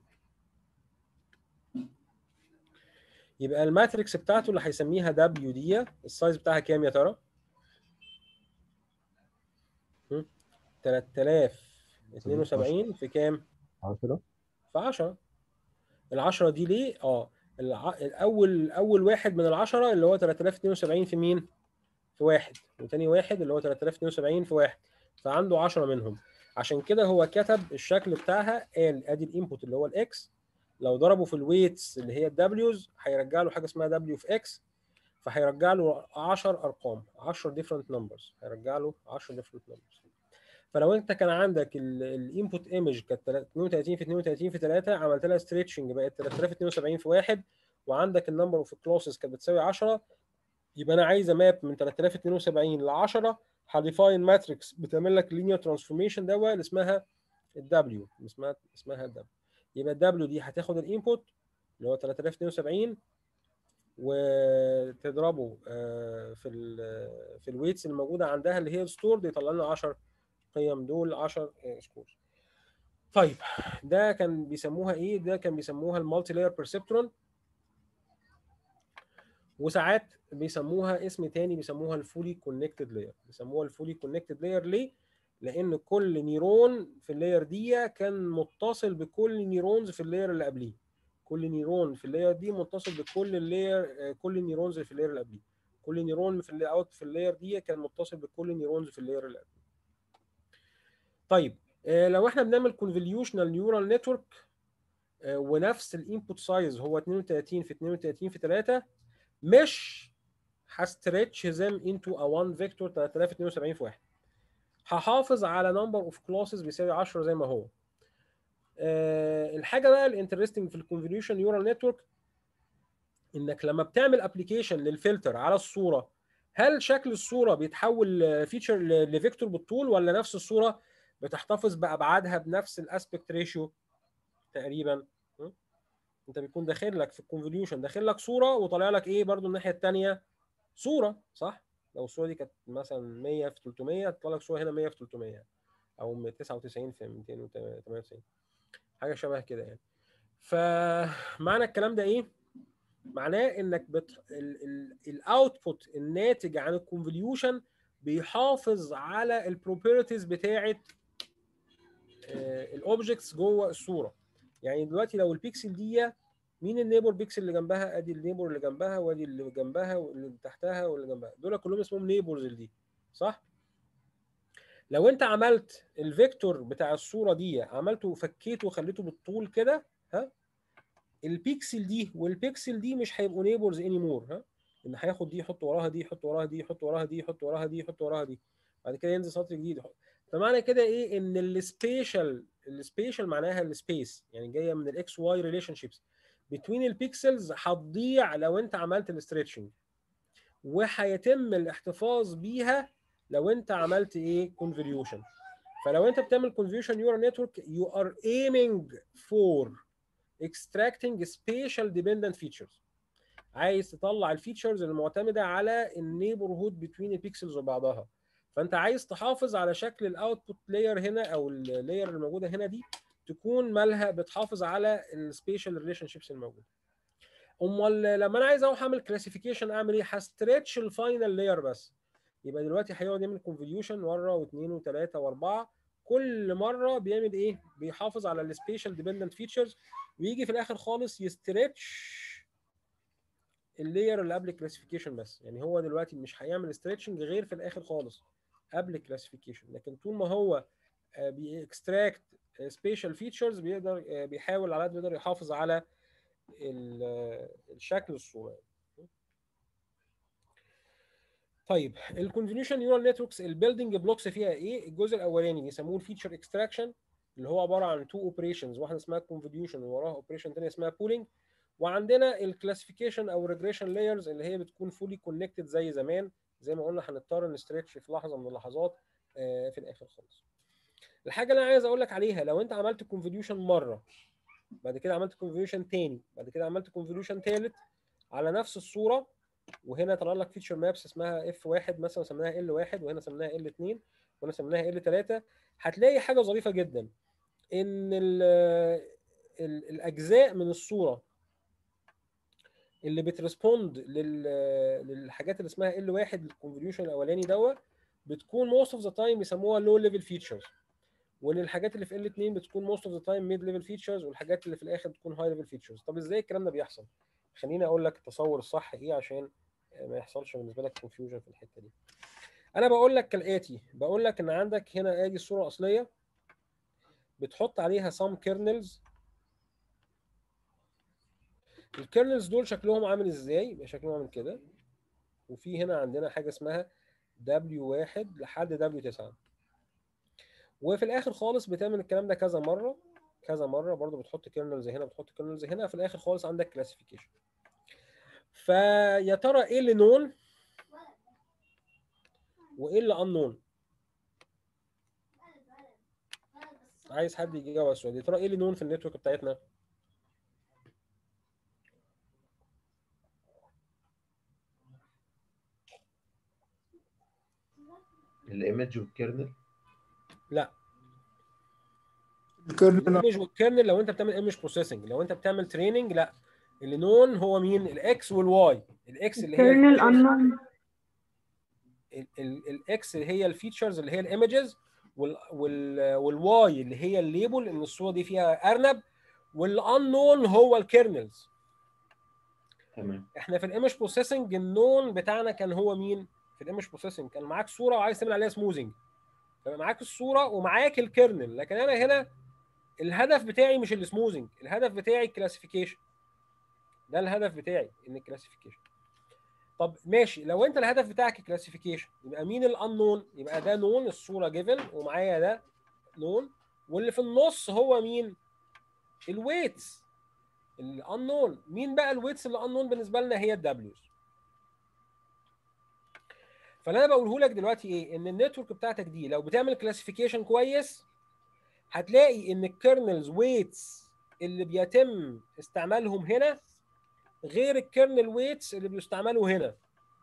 يبقى الماتريكس بتاعته اللي هيسميها دبليو دي السايز بتاعها كام يا ترى؟ 3072 في كام؟ 10 في 10. ال10 دي ليه؟ اول واحد من ال10 اللي هو 3072 في مين؟ في واحد، وتاني واحد اللي هو 3072 في واحد، فعنده 10 منهم. عشان كده هو كتب الشكل بتاعها، قال ادي الانبوت اللي هو الاكس، لو ضربه في الويتس اللي هي الدبليوز هيرجع له حاجه اسمها دبليو في اكس، فهيرجع له 10 ارقام، 10 ديفرنت نمبرز، هيرجع له 10 ديفرنت نمبرز. فلو انت كان عندك الانبوت ايمج كانت 32 في 32 في 3، عملت لها ستريتشنج بقت 3072 في 1، وعندك النمبر اوف كلاسز كانت بتساوي 10، يبقى انا عايز ماب من 3072 ل 10 هديفاين ماتريكس بتعمل لك لينير ترانسفورميشن اللي اسمها الدبليو، اسمها الدبليو. يبقى الدبليو دي هتاخد الانبوت اللي هو 3072 وتضربه في الويتس الموجوده عندها اللي هي الستور، يطلع لنا 10 قيم، دول 10 سكور. طيب ده كان بيسموها ايه؟ ده كان بيسموها المالتي لاير بيرسبترون. وساعات بيسموها اسم تاني، بيسموها الفولي كونكتد لاير. بيسموها الفولي كونكتد لاير ليه؟ لان كل نيرون في اللاير دي كان متصل بكل نيرونز في اللاير اللي قبليه. كل نيرون في اللاير دي متصل بكل اللاير، كل النيرونز في اللاير اللي قبليه. كل نيرون في اللي اوت في اللاير دي كان متصل بكل نيرونز في اللاير اللي قبليه. طيب لو احنا بنعمل كونفوليوشنال نيورال نتورك ونفس الانبوت سايز هو 32 في 32 في 3، مش هستريتش them into a one vector 3072 في 1. هحافظ على نمبر اوف كلاسز بيساوي 10 زي ما هو. الحاجه بقى الانترستنج في الكونفوليوشن نيورال نتورك انك لما بتعمل ابلكيشن للفلتر على الصوره، هل شكل الصوره بيتحول فيتشر لفيكتور بالطول، ولا نفس الصوره بتحتفظ بابعادها بنفس الاسبكت ريشيو تقريبا؟ انت بيكون داخل لك في الكونفوليوشن داخل لك صوره وطالع لك ايه برضو الناحيه الثانيه صوره، صح؟ لو الصوره دي كانت مثلا 100 في 300 تطلع لك صوره هنا 100 في 300 او 99 في 298 حاجه شبه كده يعني. فمعنى الكلام ده ايه؟ معناه انك الاوتبوت الناتج عن الكونفوليوشن بيحافظ على البروبرتيز بتاعه الاوبجكتس جوه الصوره. يعني دلوقتي لو البيكسل دي مين النيبر بيكسل اللي جنبها؟ ادي النيبر اللي جنبها، وادي اللي جنبها، واللي تحتها، واللي جنبها، دول كلهم اسمهم نيبرز دي، صح؟ لو انت عملت الفيكتور بتاع الصوره دي عملته وفكيته وخليته بالطول كده، ها، البيكسل دي والبيكسل دي مش هيبقوا نيبرز اني مور، ها، ان هياخد دي يحط وراها دي، يحط وراها دي، يحط وراها دي، يحط وراها دي، يحط وراها دي، بعد كده ينزل سطر جديد يحط. فمعنى كده ايه؟ ان السبيشال معناها السبيس، يعني جايه من الاكس واي ريليشن شيبس بتوين البيكسلز، هتضيع لو انت عملت الاستريتشنج، وهيتم الاحتفاظ بيها لو انت عملت ايه؟ كونفوليوشن. فلو انت بتعمل كونفوليوشن نيورال نتورك you are aiming for extracting spatial dependent features. عايز تطلع الفيتشرز المعتمده على النيبرهود بتوين البيكسلز وبعضها. فانت عايز تحافظ على شكل الاوتبوت لاير هنا، او اللاير الموجوده هنا دي تكون مالها بتحافظ على السبيشال ريليشن شيبس الموجوده. امال لما انا عايز اروح اعمل كلاسيفيكيشن اعمل ايه؟ هستريتش الفاينل لاير بس. يبقى دلوقتي هيقعد يعمل كونفوليوشن مره واثنين وثلاثه واربعه، كل مره بيعمل ايه؟ بيحافظ على السبيشال ديبندنت فيتشرز، ويجي في الاخر خالص يستريتش اللاير اللي قبل الكلاسيفيكيشن بس. يعني هو دلوقتي مش هيعمل ستريتشنج غير في الاخر خالص قبل الكلاسيفيكيشن، لكن طول ما هو بيكستراكت سبيشال فيتشرز بيقدر بيحاول على قد ما يقدر يحافظ على الشكل الصوره. طيب الكونفوليوشن نيورال نتوركس البيلدنج بلوكس فيها ايه؟ الجزء الاولاني بيسموه الفيتشر اكستراكشن، اللي هو عباره عن تو اوبريشنز، واحده اسمها كونفوليوشن ووراها اوبريشن ثانيه اسمها بولينج. وعندنا الكلاسيفيكيشن او ريجريشن لايرز اللي هي بتكون فولي كونكتد زي زمان، زي ما قلنا هنضطر نستريتش في لحظه من اللحظات في الاخر خالص. الحاجه اللي انا عايز اقول لك عليها، لو انت عملت كونفوليوشن مره، بعد كده عملت كونفوليوشن تاني، بعد كده عملت كونفوليوشن ثالث على نفس الصوره، وهنا طلع لك فيتشر مابس اسمها اف 1 مثلا سميناها ال 1، وهنا سميناها ال 2، وهنا سميناها ال 3، هتلاقي حاجه ظريفه جدا ان الاجزاء من الصوره اللي بتريسبوند للحاجات اللي اسمها ال 1 الكونفوليوشن الاولاني دوت بتكون موست اوف ذا تايم بيسموها لو ليفل فيتشرز، والحاجات اللي في ال 2 بتكون موست اوف ذا تايم ميد ليفل فيتشرز، والحاجات اللي في الاخر بتكون هاي ليفل فيتشرز. طب ازاي الكلام ده بيحصل؟ خليني اقول لك التصور الصح ايه عشان ما يحصلش بالنسبه لك كونفيوجن في الحته دي. انا بقول لك كالاتي، بقول لك ان عندك هنا ادي الصوره الاصليه، بتحط عليها سام كيرنلز. الكيرنلز دول شكلهم عامل ازاي؟ يبقى شكلهم عامل كده، وفي هنا عندنا حاجه اسمها W1 لحد W9، وفي الاخر خالص بتعمل الكلام ده كذا مره كذا مره، برضو بتحط كيرنلز هنا بتحط كيرنلز هنا، في الاخر خالص عندك كلاسيفيكيشن. فيا ترى ايه اللي نون وايه اللي انون؟ عايز حد يجاوب على السؤال ده. يا ترى ايه اللي نون في النتورك بتاعتنا؟ الايمج والكيرنل. لا، الكيرنل. الايمج والكيرنل لو انت بتعمل ايمج بروسيسنج، لو انت بتعمل تريننج لا، اللي نون هو مين؟ الاكس والواي. الاكس اللي هي kernel unknown. الاكس اللي هي الفيتشرز اللي هي الايمجز، والواي اللي هي الليبل ان الصوره دي فيها ارنب، والانون هو الكيرنلز. تمام. احنا في الايمج بروسيسنج النون بتاعنا كان هو مين؟ في الايمج بروسيسنج كان معاك صوره وعايز تعمل عليها سموزنج، فبقى معاك الصوره ومعاك الكيرنل. لكن انا هنا الهدف بتاعي مش السموزنج، الهدف بتاعي الكلاسيفيكيشن. ده الهدف بتاعي ان الكلاسيفيكيشن. طب ماشي، لو انت الهدف بتاعك الكلاسيفيكيشن يبقى مين الانون؟ يبقى ده نون، الصوره جيفن ومعايا ده نون، واللي في النص هو مين؟ الويتس الانون. مين بقى الويتس اللي انون بالنسبه لنا؟ هي الدبليوز. فاللي انا بقوله لك دلوقتي ايه؟ ان النتورك بتاعتك دي لو بتعمل كلاسيفيكيشن كويس هتلاقي ان الكيرنلز ويتس اللي بيتم استعمالهم هنا غير الكيرنل ويتس اللي بيستعملوا هنا.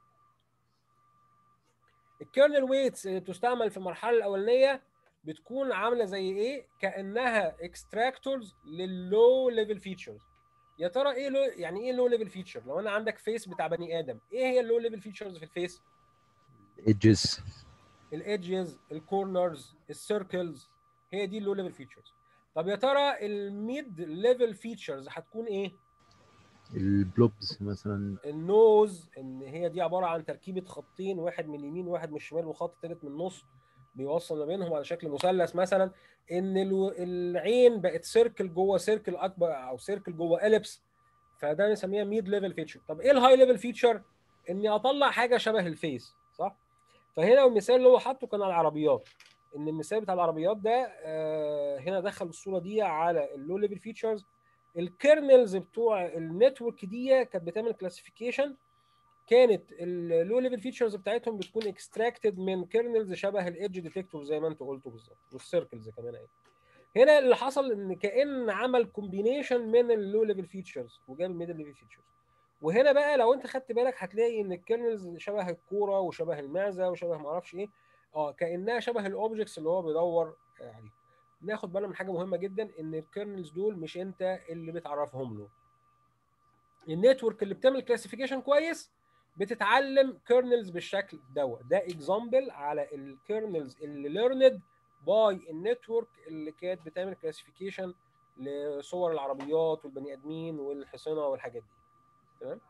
الكيرنل ويتس اللي بتستعمل في المرحله الاولانيه بتكون عامله زي ايه؟ كانها اكستراكتورز لللو ليفل فيتشرز. يا ترى ايه لو، يعني ايه لو ليفل فيتشر؟ لو انا عندك فيس بتاع بني ادم، ايه هي اللو ليفل فيتشرز في الفيس؟ edges. الايدجز، الكورنرز، السيركلز، هي دي اللو ليفل فيتشرز. طب يا ترى الميد ليفل فيتشرز هتكون ايه؟ البلوبز مثلا. النوز، ان هي دي عباره عن تركيبه خطين، واحد من اليمين وواحد من الشمال وخط ثالث من النص بيوصل ما بينهم على شكل مثلث مثلا. ان العين بقت سيركل جوه سيركل اكبر، او سيركل جوه اليبس، فده بنسميها ميد ليفل فيتشر. طب ايه الهاي ليفل فيتشر؟ اني اطلع حاجه شبه الفيس، صح؟ فهنا المثال اللي هو حاطه كان على العربيات، ان المثال بتاع العربيات ده هنا دخل الصوره دي على اللو ليفل فيتشرز. الكيرنلز بتوع النتورك دي كانت بتعمل كلاسيفيكيشن، كانت اللو ليفل فيتشرز بتاعتهم بتكون اكستراكتد من كيرنلز شبه الايدج ديتكتور زي ما انت قلته بالظبط، والسيركلز كمان اهي. هنا اللي حصل ان كأن عمل كومبينيشن من اللو ليفل فيتشرز وجاب الميدل ليفل فيتشرز. وهنا بقى لو انت خدت بالك هتلاقي ان الكيرنلز شبه الكوره وشبه المعزه وشبه ما اعرفش ايه، كانها شبه الاوبجكتس اللي هو بيدور عليه. ناخد بالنا من حاجه مهمه جدا، ان الكيرنلز دول مش انت اللي بتعرفهم له. النتورك اللي بتعمل كلاسيفيكيشن كويس بتتعلم كيرنلز بالشكل دوت. ده اكزامبل على الكيرنلز اللي ليرند باي النتورك اللي كانت بتعمل كلاسيفيكيشن لصور العربيات والبني ادمين والحصينه والحاجات دي. تمام.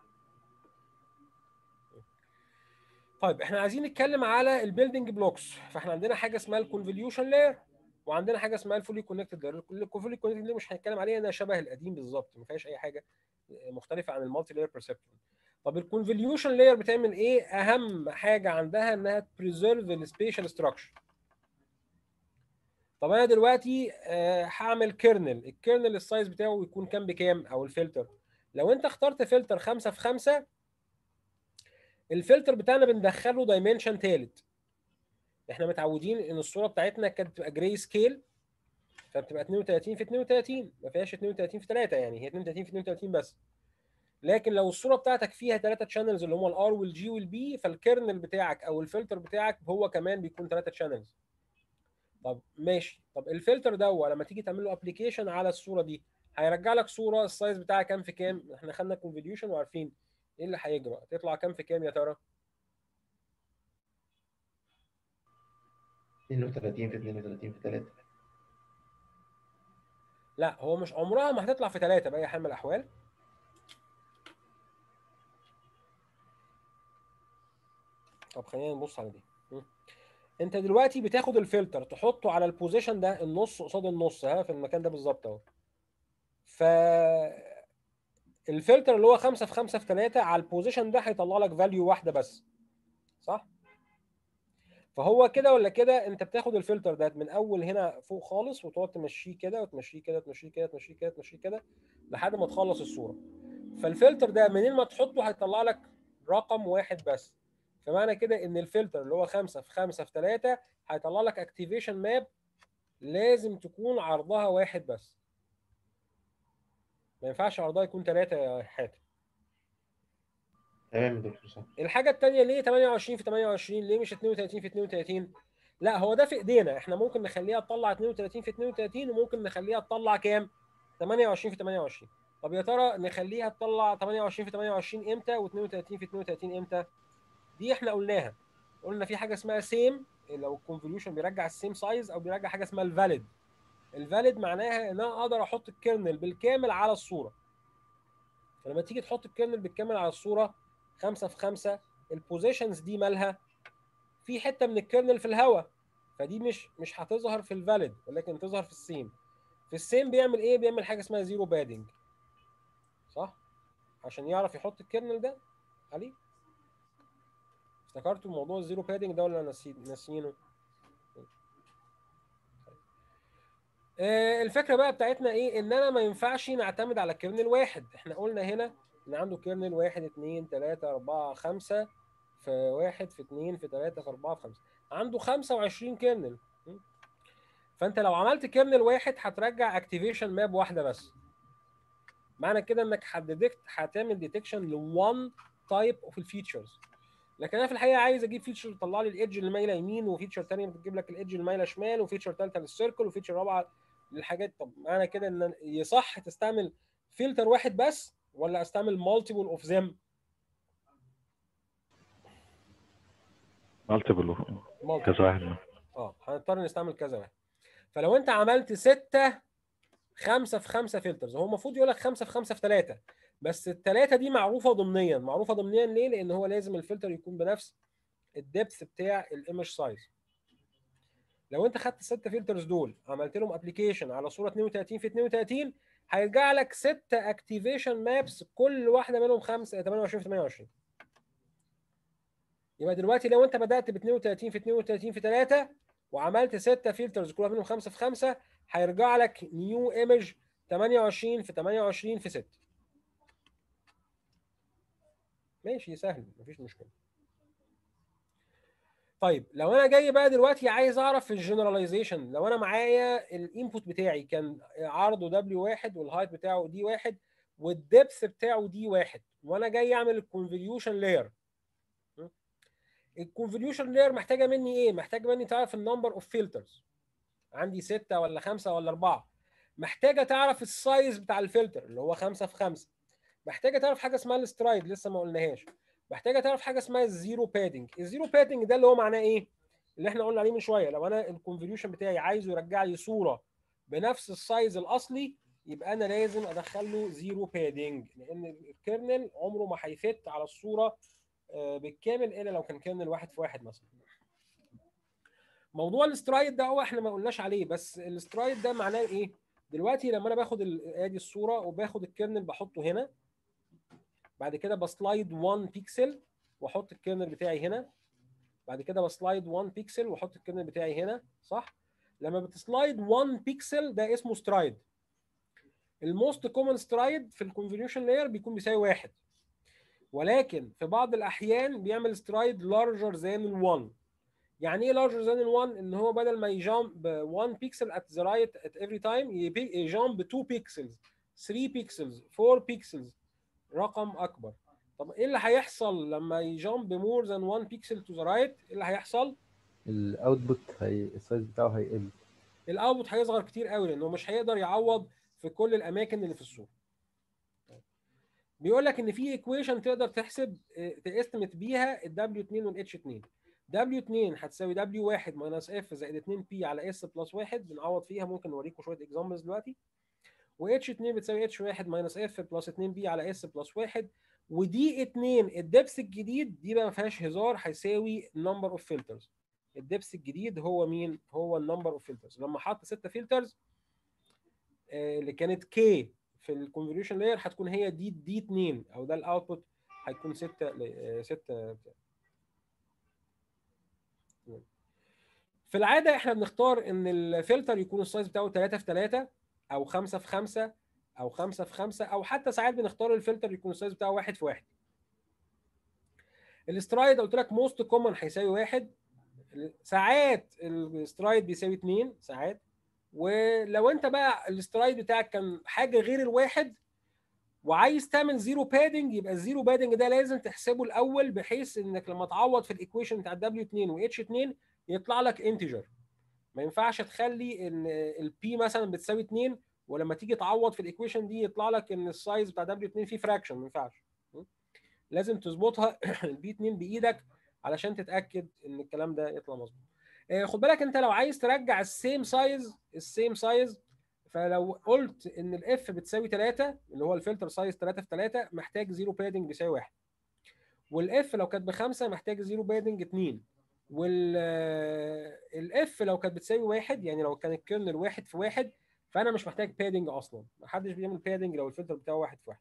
طيب احنا عايزين نتكلم على البيلدنج بلوكس. فاحنا عندنا حاجه اسمها الكونفوليوشن لاير، وعندنا حاجه اسمها الفولي كونكتد لاير. الفولي كونكتد لاير مش هنتكلم عليها، انها شبه القديم بالظبط، ما فيهاش اي حاجه مختلفه عن المالتي لاير بيرسبترون. طب الكونفوليوشن لاير بتعمل ايه؟ اهم حاجه عندها انها بريزيرف السبيشال ستراكشر. طب انا دلوقتي هعمل كيرنل، الكيرنل السايز بتاعه يكون كام بكام؟ او الفلتر، لو انت اخترت فلتر 5 في 5، الفلتر بتاعنا بندخله دايمنشن ثالث. احنا متعودين ان الصوره بتاعتنا كانت بتبقى جراي سكيل، فبتبقى 32 في 32، ما فيهاش 32 في 3، يعني هي 32 في 32 بس. لكن لو الصوره بتاعتك فيها 3 شانلز اللي هم الار والجي والبي، فالكيرنل بتاعك او الفلتر بتاعك هو كمان بيكون 3 شانلز. طب ماشي، طب الفلتر ده لما تيجي تعمل له ابلكيشن على الصوره دي هيرجع لك صوره السايز بتاعها كام في كام؟ احنا خدنا كونفوليوشن وعارفين ايه اللي هيجرى، تطلع كام في كام يا ترى؟ 32 في 32 في 3. لا، هو مش عمرها ما هتطلع في 3 باي حال من الاحوال. طب خلينا نبص على دي. انت دلوقتي بتاخد الفلتر تحطه على البوزيشن ده، النص قصاد النص، في المكان ده بالظبط اهو. ف الفلتر اللي هو 5 في 5 في 3 على البوزيشن ده هيطلع لك فاليو واحده بس، صح؟ فهو كده ولا كده انت بتاخد الفلتر ده من اول هنا فوق خالص وتقعد تمشيه كده وتمشيه كده وتمشيه كده وتمشيه كده وتمشيه كده لحد ما تخلص الصوره. فالفلتر ده منين ما تحطه هيطلع لك رقم واحد بس. فمعنى كده ان الفلتر اللي هو 5 في 5 في 3 هيطلع لك اكتيفيشن ماب لازم تكون عرضها واحد بس، ما ينفعش عرضها يكون 3 يا حاتم. تمام يا دكتور، صح. الحاجه الثانيه ليه 28 في 28؟ ليه مش 32 في 32؟ لا، هو ده في ايدينا، احنا ممكن نخليها تطلع 32 في 32 وممكن نخليها تطلع كام؟ 28 في 28. طب يا ترى نخليها تطلع 28 في 28 امتى و32 في 32 امتى؟ دي احنا قلناها، قلنا في حاجه اسمها سيم، لو الكونفوليوشن بيرجع السيم سايز، او بيرجع حاجه اسمها الفاليد. الفاليد معناها ان انا اقدر احط الكيرنل بالكامل على الصوره. فلما تيجي تحط الكيرنل بالكامل على الصوره 5 في 5، البوزيشنز دي مالها؟ في حته من الكيرنل في الهواء، فدي مش هتظهر في الفاليد، ولكن تظهر في السيم. في السيم بيعمل ايه؟ بيعمل حاجه اسمها زيرو بادنج، صح؟ عشان يعرف يحط الكيرنل ده عليه. افتكرتوا موضوع الزيرو بادنج ده ولا ناسيينه؟ الفكره بقى بتاعتنا ايه؟ ان انا ما ينفعش نعتمد على كيرنل واحد. احنا قلنا هنا ان عنده كيرنل 1 2 3 4 5 في 1 في 2 في 3 في 4 في 5، عنده 25 كيرنل. فانت لو عملت كيرنل واحد هترجع اكتيفيشن ماب واحده بس. معنى كده انك هتعمل ديتكشن ل1 تايب اوف الفيتشرز. لكن انا في الحقيقه عايز اجيب فيتشر تطلع لي الايدج اللي مايله يمين، وفيتشر ثانيه بتجيب لك الايدج اللي مايله شمال، وفيتشر ثالثه للسيركل، وفيتشر رابعه للحاجات. طب معنى كده ان يصح تستعمل فلتر واحد بس ولا استعمل مالتيبل اوف ذم؟ مالتيبل كذا واحد. هنضطر نستعمل كذا واحد. فلو انت عملت 6 5 في 5 فلترز، هو المفروض يقول لك 5 في 5 في 3، بس الثلاثه دي معروفه ضمنيا. معروفه ضمنيا ليه؟ لان هو لازم الفلتر يكون بنفس الدبث بتاع الايمج سايز. لو انت خدت ال6 فلترز دول عملت لهم ابلكيشن على صوره 32 في 32، هيرجع لك 6 اكتيفيشن مابس، كل واحده منهم 28 في 28. يبقى دلوقتي لو انت بدات ب 32 في 32 في 3 وعملت 6 فلترز كل واحد منهم 5 في 5، هيرجع لك نيو ايمج 28 في 28 في 6. ماشي، سهل، مفيش مشكله. طيب لو انا جاي بقى دلوقتي عايز اعرف الجنراليزيشن، لو انا معايا الانبوت بتاعي كان عرضه W1 والهايت بتاعه D1 والدبث بتاعه D1، وانا جاي اعمل الكونفوليوشن لاير. الكونفوليوشن لاير محتاجه مني ايه؟ محتاجه مني تعرف النمبر اوف فلترز، عندي 6 ولا 5 ولا 4. محتاجه تعرف السايز بتاع الفلتر اللي هو 5 في 5. محتاجه تعرف حاجه اسمها السترايد، لسه ما قلناهاش. محتاجه تعرف حاجه اسمها الزيرو بادنج. الزيرو بادنج ده اللي هو معناه ايه؟ اللي احنا قلنا عليه من شويه. لو انا الكونفوليوشن بتاعي عايزه يرجع لي صوره بنفس السايز الاصلي، يبقى انا لازم ادخل له زيرو بادنج، لان الكيرنل عمره ما هيفت على الصوره بالكامل الا لو كان كيرنل 1 في 1 مثلا. موضوع الاسترايد ده هو احنا ما قلناش عليه، بس الاسترايد ده معناه ايه؟ دلوقتي لما انا باخد ادي الصوره وباخد الكيرنل بحطه هنا، بعد كده بسلايد 1 بيكسل واحط الكيرنل بتاعي هنا، بعد كده بسلايد 1 بيكسل واحط الكيرنل بتاعي هنا، صح؟ لما بتسلايد 1 بيكسل ده اسمه سترايد. الموست كومن سترايد في الكونفوليوشن لاير بيكون بيساوي 1، ولكن في بعض الاحيان بيعمل سترايد لارجر ذان ال1. يعني ايه لارجر ذان ال1؟ ان هو بدل ما يجامب 1 بيكسل ات ذا رايت ات افري تايم، يجامب 2 بيكسلز، 3 بيكسلز، 4 بيكسلز، رقم اكبر. طب ايه اللي هيحصل لما يجامب مور ذان 1 بيكسل تو ذا رايت؟ ايه اللي هيحصل؟ الاوتبوت السايز بتاعه هيقل. الاوتبوت هيصغر كتير قوي، لانه مش هيقدر يعوض في كل الاماكن اللي في الصوره. بيقول لك ان في ايكويشن تقدر تحسب تاستمت بيها الW2 والH2. W2 هتساوي W1 ماينس F زائد 2P على S بلس 1، بنعوض فيها، ممكن نوريكم شويه اكزامبلز دلوقتي. وH2 بتساوي H1 ماينس F بلس 2B على S بلس 1. ودي 2 الدبس الجديد دي بقى ما فيهاش هزار، هيساوي نمبر اوف فلترز. الدبس الجديد هو مين؟ هو النمبر اوف فلترز. لما حط 6 فلترز اللي كانت K في الكونفوليوشن لاير هتكون هي دي 2، او ده الاوتبوت هيكون 6. في العاده احنا بنختار ان الفلتر يكون السايز بتاعه 3 في 3 او 5 في 5 او 5 في 5، او حتى ساعات بنختار الفلتر يكون السايز بتاعه 1 في 1. الاسترايد قلت لك موست كومن هيساوي 1، ساعات الاسترايد بيساوي 2 ساعات. ولو انت بقى الاسترايد بتاعك كان حاجه غير الواحد وعايز تعمل زيرو بادنج، يبقى الزيرو بادنج ده لازم تحسبه الاول، بحيث انك لما تعوض في الايكويشن بتاع W2 و H2 يطلع لك انتجر. ما ينفعش تخلي ان البي مثلا بتساوي 2 ولما تيجي تعوض في الايكويشن دي يطلع لك ان السايز بتاع W2 فيه فراكشن، ما ينفعش. لازم تظبطها البي 2 بايدك علشان تتاكد ان الكلام ده يطلع مظبوط. خد بالك انت لو عايز ترجع السيم سايز فلو قلت ان الاف بتساوي 3 اللي هو الفلتر سايز 3 في 3 محتاج زيرو بادنج بيساوي 1، والاف لو كانت ب5 محتاج زيرو بادنج 2، والاف لو كانت بتساوي 1 يعني لو كان الكيرنل 1 في 1 فانا مش محتاج بادنج اصلا، محدش بيعمل بادنج لو الفلتر بتاعه 1 في 1.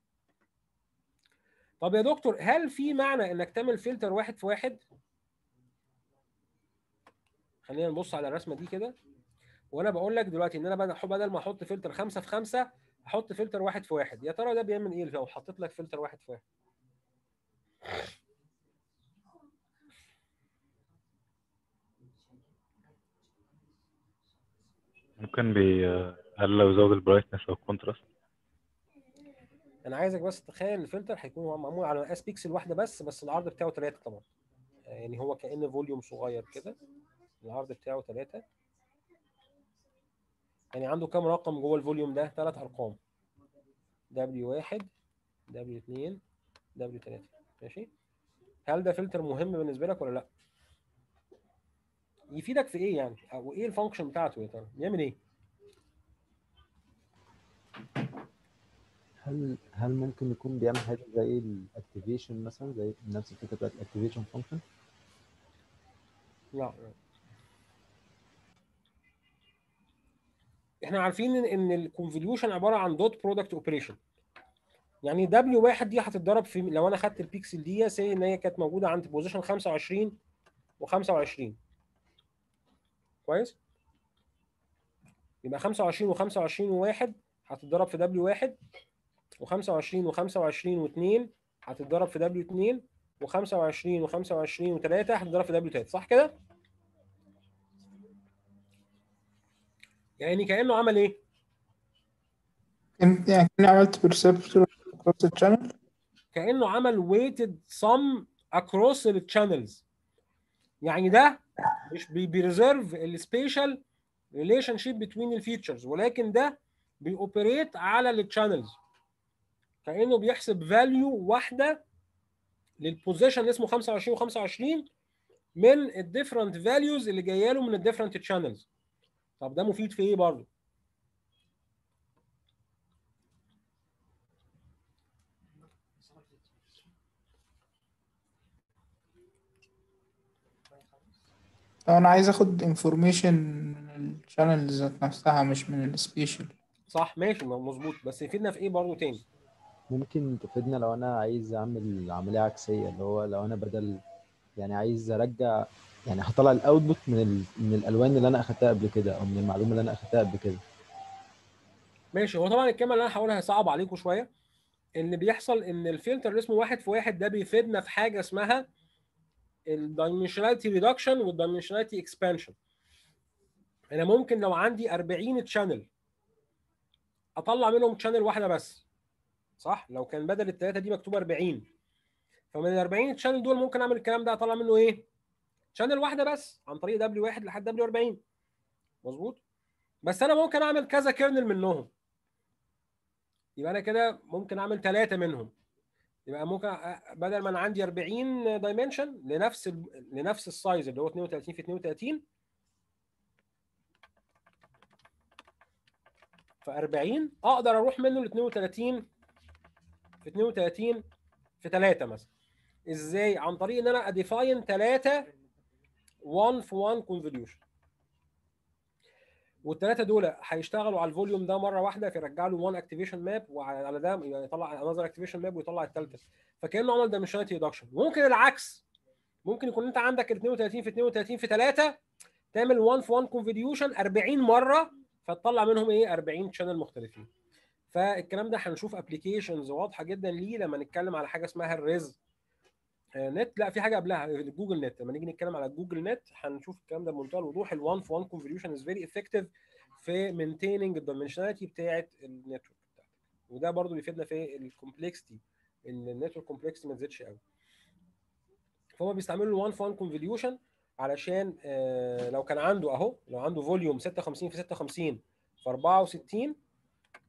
طب يا دكتور هل في معنى انك تعمل فلتر 1 في 1؟ خلينا نبص على الرسمه دي كده، وانا بقول لك دلوقتي ان انا بدل ما احط فلتر 5 في 5 احط فلتر 1 في 1. يا ترى ده بيعمل ايه لو حطيت لك فلتر 1 في 1؟ ممكن بيقلل ويزود البرايتنس او الكونتراست. انا عايزك بس تتخيل الفلتر هيكون معمول على مقاس بيكسل واحده بس العرض بتاعه 3 طبعا، يعني هو كأن فوليوم صغير كده، العرض بتاعه 3، يعني عنده كام رقم جوه الفوليوم ده؟ 3 ارقام، W1 W2 W3. ماشي، هل ده فلتر مهم بالنسبه لك ولا لا؟ يفيدك في ايه يعني، او ايه الفانكشن بتاعته يا ترى؟ بيعمل ايه؟ هل ممكن يكون بيعمل حاجه زي الاكتيفيشن مثلا، زي نفس الفكره بتاعت الاكتيفيشن فانكشن؟ لا، احنا عارفين ان الكونفوليوشن عباره عن دوت برودكت اوبريشن، يعني W1 دي هتتضرب في، لو انا خدت البيكسل دي سي ان هي كانت موجوده عند بوزيشن 25 و25، كويس؟ يبقى 25 و25 و1 هتتضرب في W1، و25 و25 و2 هتتضرب في W2، و25 و25 و3 هتتضرب في W3، صح كده؟ يعني كأنه عمل ايه؟ يعني كأني عملت perceptual across the channel. كأنه عمل weighted sum across the channels. يعني ده مش بيريزيرف السبيشال ريليشن شيب بتوين الفيتشرز، ولكن ده بيوبريت على التشانلز، كأنه بيحسب فاليو واحده للبوزيشن اللي اسمه 25 و25 من الديفرنت فاليوز اللي جايه له من الديفرنت تشانلز. طب ده مفيد في ايه برضه؟ لو أنا عايز أخد information من الchannel ذات نفسها مش من السبيشال. صح، ماشي، مظبوط، بس يفيدنا في ايه برضه تاني؟ ممكن تفيدنا لو انا عايز اعمل عمليه عكسيه، اللي هو لو انا بدل يعني عايز ارجع، يعني هطلع الاوتبوت من الالوان اللي انا اخدتها قبل كده، او من المعلومه اللي انا اخدتها قبل كده. ماشي، هو طبعا الكلمه اللي انا هقولها صعب عليكم شويه. اللي بيحصل ان الفلتر اللي اسمه 1 في 1 ده بيفيدنا في حاجه اسمها الدايمنشناليتي ريدكشن والدايمنشناليتي اكسبانشن. انا ممكن لو عندي 40 تشانل اطلع منهم تشانل واحده بس، صح؟ لو كان بدل الثلاثه دي مكتوب 40، فمن ال 40 تشانل دول ممكن اعمل الكلام ده، اطلع منه ايه؟ تشانل واحده بس عن طريق W1 لحد W40، مظبوط؟ بس انا ممكن اعمل كذا كيرنل منهم، يبقى انا كده ممكن اعمل 3 منهم، يبقى ممكن بدل ما انا عندي 40 دايمنشن لنفس السايز اللي هو 32 في 32، ف 40 اقدر اروح منه ل 32 في 32 في 3 مثلا. ازاي؟ عن طريق ان انا اديفاين 3 1 في 1 كونفوليوشن، والثلاثه دول هيشتغلوا على الفوليوم ده مره واحده فيرجع له 1 اكتيفيشن ماب، وعلى ده يطلع انذر اكتيفيشن ماب ويطلع الثالثه، فكانه عمل دايمنشناليتي ريدكشن. ممكن العكس، ممكن يكون انت عندك 32 في 32 في 3 تعمل 1 في 1 كونفوليوشن 40 مره فتطلع منهم ايه؟ 40 شانل مختلفين. فالكلام ده هنشوف ابلكيشنز واضحه جدا ليه لما نتكلم على حاجه اسمها الريز نت. لا، في حاجه قبلها، الجوجل نت. لما نيجي نتكلم على جوجل نت هنشوف الكلام ده بمنتهى الوضوح. ال1 في 1 كونفوليوشن از فيري افكتيف في مينتيننج الدايمنشناليتي بتاعه النتورك بتاعتك، وده برضو بيفيدنا في الكومبلكسيتي، ان النتورك كومبلكسيتي ما تزيدش قوي. فهم بيستعملوا 1 في 1 كونفوليوشن علشان لو كان عنده اهو، لو عنده فوليوم 56 في 56 في 64،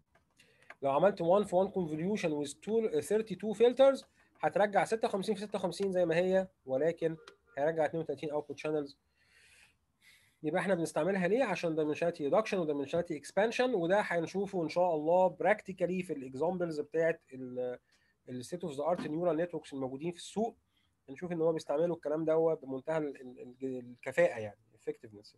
لو عملت 1 في 1 convolution with 32 filters هترجع 56 في 56 زي ما هي، ولكن هيرجع 32 output channels. يبقى احنا بنستعملها ليه؟ عشان dimensionality reduction و dimensionality expansion، وده هنشوفه ان شاء الله براكتيكالي في الاكزامبلز بتاعت الستيت اوف ذا ارت نيورال نتوركس الموجودين في السوق. هنشوف ان هم بيستعملوا الكلام ده بمنتهى الكفاءه يعني effectiveness.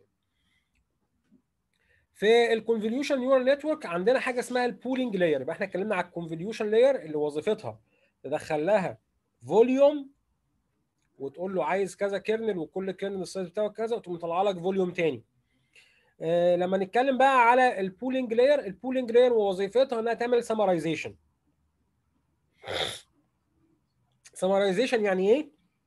في الكونفوليوشن نيورال نتورك عندنا حاجه اسمها البولينج لاير. يبقى احنا اتكلمنا على الكونفوليوشن لاير اللي وظيفتها تدخل لها فوليوم وتقول له عايز كذا كيرنل، وكل كيرنل السايز بتاعه كذا، وتقوم مطلع لك فوليوم تاني. لما نتكلم بقى على البولينج لاير، البولينج لاير وظيفتها انها تعمل سمرايزيشن. سمرايزيشن يعني ايه؟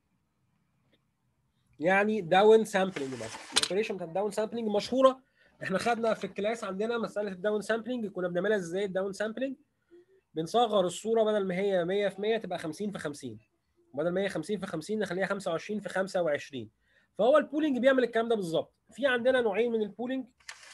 يعني داون سامبلنج. مثلا الاوبريشن بتاع الداون سامبلنج مشهوره، احنا خدنا في الكلاس عندنا مساله الداون سامبلنج. كنا بنعملها ازاي الداون سامبلنج؟ بنصغر الصوره بدل ما هي 100 في 100 تبقى 50 في 50، بدل ما هي 50 في 50 نخليها 25 في 25. فهو البولينج بيعمل الكلام ده بالظبط. في عندنا نوعين من البولينج،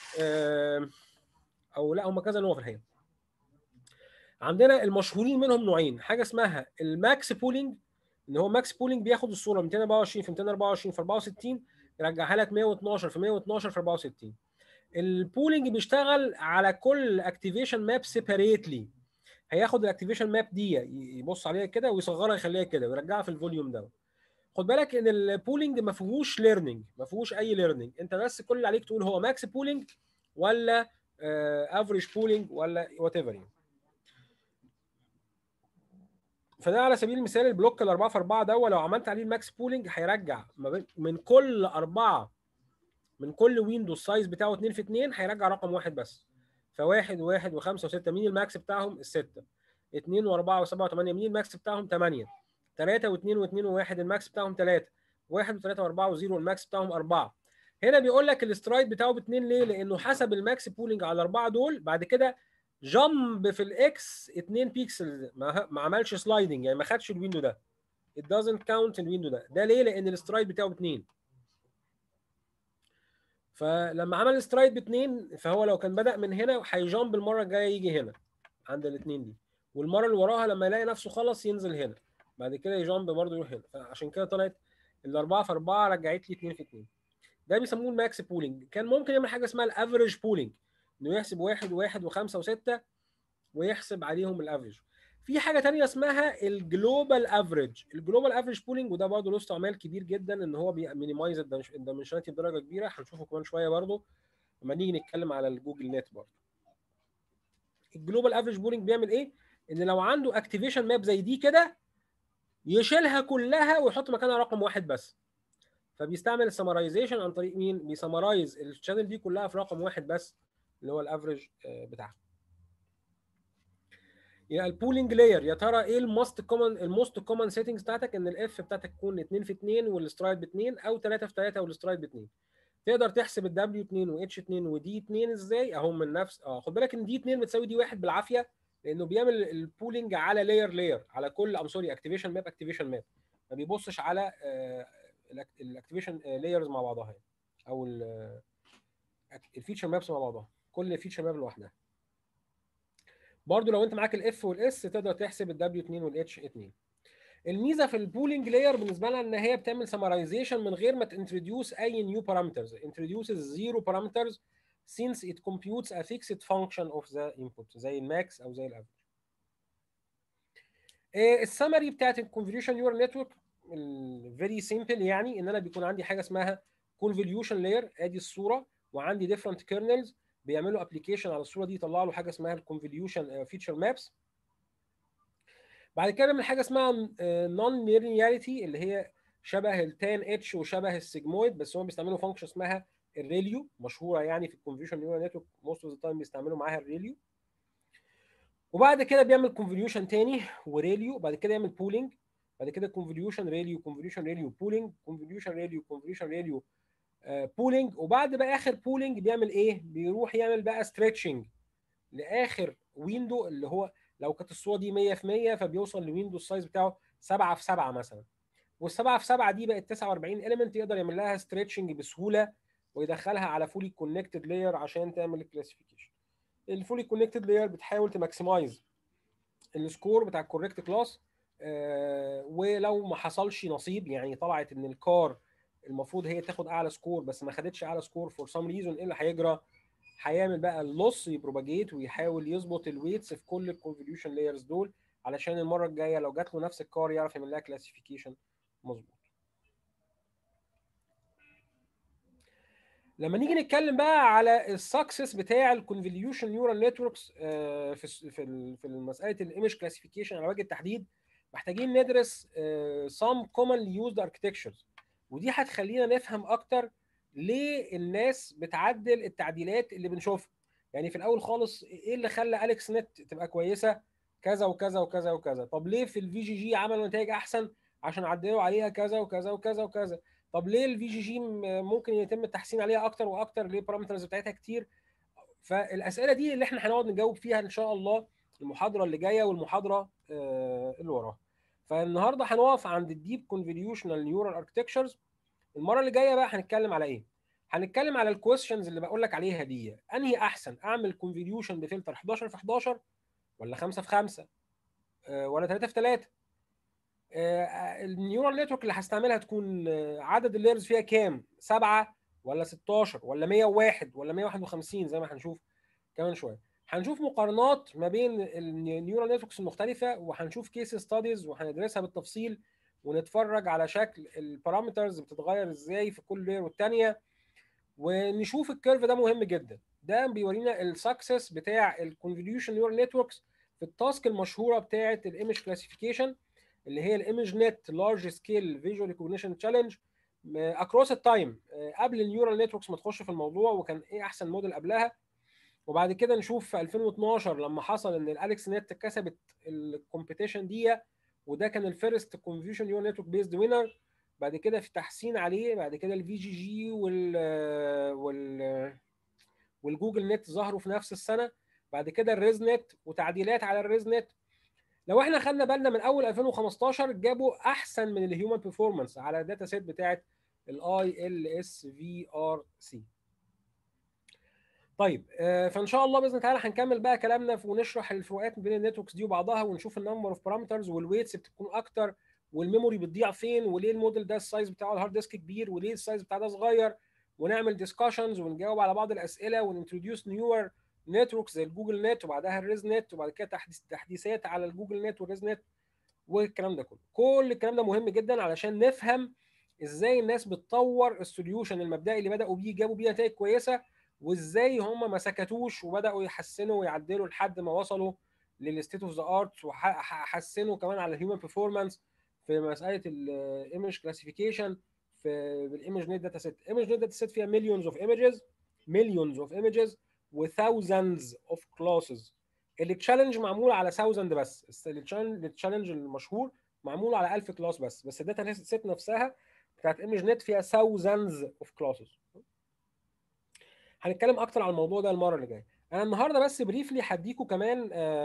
او لا هم كذا نوع في الحقيقه. عندنا المشهورين منهم نوعين، حاجه اسمها الماكس بولينج، ان هو ماكس بولينج بياخد الصوره 224 في 224 في 64 يرجعها لك 112 في 112 في 64. البولينج بيشتغل على كل اكتيفيشن ماب سيبريتلي، هياخد الاكتيفيشن ماب دي يبص عليها كده ويصغرها يخليها كده ويرجعها في الفوليوم ده. خد بالك ان البولينج ما فيهوش ليرنينج، ما فيهوش اي ليرنينج، انت بس كل اللي عليك تقول هو ماكس بولينج ولا افريج بولينج ولا وات ايفر يعني. فده على سبيل المثال البلوك ال 4 في 4 ده، ولو عملت عليه الماكس بولينج هيرجع من كل 4 من كل ويندوز السايز بتاعه 2 في 2 هيرجع رقم واحد بس. فواحد وواحد وخمسه وسته، مين الماكس بتاعهم؟ السته. 2 و4 و7 و8، مين الماكس بتاعهم؟ 8. 3 و2 و2 و1 الماكس بتاعهم 3. 1 و3 و4 و0 الماكس بتاعهم 4. هنا بيقول لك الاسترايد بتاعه ب2 ليه؟ لانه حسب الماكس بولينج على الاربعه دول، بعد كده جامب في الاكس 2 بيكسل، ما عملش سلايدنج يعني ما خدش الويندو ده. it doesn't count الويندو ده ليه؟ لان الاسترايد بتاعه ب2. فلما عمل الاسترايد ب2 فهو لو كان بدأ من هنا هيجامب المره الجايه يجي هنا عند الاثنين دي، والمره اللي وراها لما يلاقي نفسه خلص ينزل هنا، بعد كده يجامب برضه يروح هنا. فعشان كده طلعت ال4 في 4 رجعت لي 2 في 2. ده بيسموه الماكس بولينج. كان ممكن يعمل حاجه اسمها الافريج بولينج، انه يحسب 1 و1 و5 و6 ويحسب عليهم الافريج. في حاجه ثانيه اسمها الجلوبال افريج. الجلوبال افريج بولينج وده برضه له استعمال كبير جدا، ان هو بيمينيمايز الدايمنشناليتي بدرجه كبيره، هنشوفه كمان شويه برضه لما نيجي نتكلم على الجوجل نت برضه. الجلوبال افريج بولينج بيعمل ايه؟ ان لو عنده اكتيفيشن ماب زي دي كده يشيلها كلها ويحط مكانها رقم واحد بس. فبيستعمل السمرايزيشن عن طريق مين؟ بيسمرايز الشانل دي كلها في رقم واحد بس اللي هو الافريج بتاعها. يبقى البولينج لاير يا ترى ايه الموست كومن سيتنجز بتاعتك؟ ان الاف بتاعتك تكون 2 في 2 والسترايد ب 2 او 3 في 3 والسترايد ب 2. تقدر تحسب الدبليو 2 واتش 2 ودي 2 ازاي؟ اهو من نفس خد بالك ان دي 2 بتساوي دي 1 بالعافيه، لانه بيعمل البولينج على لاير على كل اكتيفيشن ماب ما بيبصش على الاكتيفيشن لايرز مع بعضها يعني، او الفيتشر مابس مع بعضها، كل فيتشر ماب لوحدها. برضو لو انت معاك الاف والاس تقدر تحسب الدبليو 2 والاتش 2. الميزه في البولينج لاير بالنسبه لنا ان هي بتعمل سمرايزيشن من غير ما تنتروديوس اي نيو بارامترز، introduces zero parameters since it computes a fixed function of the input زي الماكس او زي الافريج. السمري بتاعت الكونفوليوشن نيورال نتورك فيري سيمبل، يعني ان انا بيكون عندي حاجه اسمها كونفوليوشن لاير، ادي الصوره وعندي ديفرنت كيرنلز بيعملوا ابلكيشن على الصوره دي يطلع له حاجه اسمها الكونفوليوشن فيتشر مابس. بعد كده بنعمل حاجه اسمها نون لينياريتي اللي هي شبه التان اتش وشبه السيجمويد، بس هم بيستعملوا فانكشن اسمها الريليو مشهوره يعني في الكونفوليوشن نيورال نتورك موست اوف ذا تايم بيستعملوا معاها الريليو. وبعد كده بيعمل كونفوليوشن تاني وريليو، بعد كده يعمل بولينج، بعد كده كونفوليوشن ريليو بولينج، كونفوليوشن ريليو بولينج. وبعد بقى اخر بولينج بيعمل ايه؟ بيروح يعمل بقى ستريتشنج لاخر ويندو، اللي هو لو كانت الصوره دي 100 في 100 فبيوصل لويندو السايز بتاعه 7 في 7 مثلا، وال7 في 7 دي بقت 49 اليمنت، يقدر يعمل لها ستريتشنج بسهوله ويدخلها على فولي كونكتد لاير عشان تعمل الكلاسيفيكيشن. الفولي كونكتد لاير بتحاول تماكسمايز السكور بتاع الكوريكت كلاس، ولو ما حصلش نصيب يعني طلعت ان الكار المفروض هي تاخد اعلى سكور بس ما خدتش اعلى سكور فور سام ريزون، ايه اللي هيجرى؟ هيعمل بقى اللوس يبروباجيت ويحاول يظبط الويتس في كل الكونفوليوشن لايرز دول علشان المره الجايه لو جات له نفس الكار يعرف يعمل لها كلاسيفيكيشن مظبوط. لما نيجي نتكلم بقى على السكسس بتاع الكونفوليوشن نيورال نتوركس في مساله الايمج كلاسيفيكيشن على وجه التحديد، محتاجين ندرس some commonly used architectures، ودي هتخلينا نفهم اكتر ليه الناس بتعدل التعديلات اللي بنشوفها. يعني في الاول خالص ايه اللي خلى اليكس نت تبقى كويسه؟ كذا وكذا وكذا وكذا. طب ليه في الفي جي جي عملوا نتائج احسن؟ عشان عدلوا عليها كذا وكذا وكذا وكذا. طب ليه الفي جي جي ممكن يتم التحسين عليها اكتر واكتر؟ ليه البارامترز بتاعتها كتير؟ فالاسئله دي اللي احنا هنقعد نجاوب فيها ان شاء الله المحاضره اللي جايه والمحاضره اللي وراها. فالنهارده هنقف عند الديب كونفوليوشنال نيورال اركتكتشرز. المره اللي جايه بقى هنتكلم على ايه؟ هنتكلم على الكويستشنز اللي بقول لك عليها دي. انهي احسن، اعمل كونفوليوشن بفلتر 11 في 11 ولا 5 في 5 ولا 3 في 3؟ النيورال نتورك اللي هستعملها تكون عدد اللايرز فيها كام؟ 7 ولا 16 ولا 101 ولا 151 زي ما هنشوف كمان شويه. هنشوف مقارنات ما بين النيورال نتوركس المختلفه، وهنشوف كيس ستاديز وهندرسها بالتفصيل، ونتفرج على شكل البارامترز بتتغير ازاي في كل لاير والثانيه، ونشوف الكيرف ده مهم جدا. ده بيورينا السكسس بتاع الكونفوليوشن نيورال نتوركس في التاسك المشهوره بتاعه الايمج كلاسيفيكيشن اللي هي الايمج نت لارج سكيل فيجوال ريكوجنيشن تشالنج اكروس التايم، قبل النيورال نتوركس ما تخش في الموضوع، وكان ايه احسن موديل قبلها. وبعد كده نشوف في 2012 لما حصل ان الاليكس نت كسبت الكومبيتيشن دي، وده كان الفيرست كونفوليوشن نيورال نتورك بيزد وينر. بعد كده في تحسين عليه، بعد كده الفي جي جي والجوجل نت ظهروا في نفس السنه. بعد كده الريز نت وتعديلات على الريز نت. لو احنا خدنا بالنا من اول 2015 جابوا احسن من الهيومن بيرفورمانس على الداتا سيت بتاعت الاي ال اس في ار سي. طيب فان شاء الله باذن الله تعالى هنكمل بقى كلامنا ونشرح الفروقات بين النتوركس دي وبعضها، ونشوف النمبر اوف بارامترز والويتس بتكون اكتر، والميموري بتضيع فين، وليه الموديل ده السايز بتاعه الهارد ديسك كبير وليه السايز بتاعه ده صغير، ونعمل ديسكشنز ونجاوب على بعض الاسئله، ونintroduce نيور نتوركس زي الجوجل نت وبعدها الريز نت، وبعد كده تحديثات على الجوجل نت والريز نت والكلام ده كله. كل الكلام ده مهم جدا علشان نفهم ازاي الناس بتطور السوليوشن المبدئي اللي بداوا بيه جابوا بيه نتائج كويسه، وازاي هم ما سكتوش وبداوا يحسنوا ويعدلوا لحد ما وصلوا للستيت اوف ذا ارت، وحسنوا كمان على الهيومن بيرفورمانس في مساله الايمج كلاسيفيكيشن في الايمج نت داتا سيت. ايمج نت داتا سيت فيها مليونز اوف ايمجز وثاوزندز اوف كلاسز. التشالنج معمول على 1000 بس، التشالنج المشهور معمول على 1000 كلاس بس الداتا سيت نفسها بتاعت ايمج نت فيها thousands اوف كلاسز. هنتكلم اكتر عن الموضوع ده المره اللي جايه. انا النهارده بس بريفلي هديكوا كمان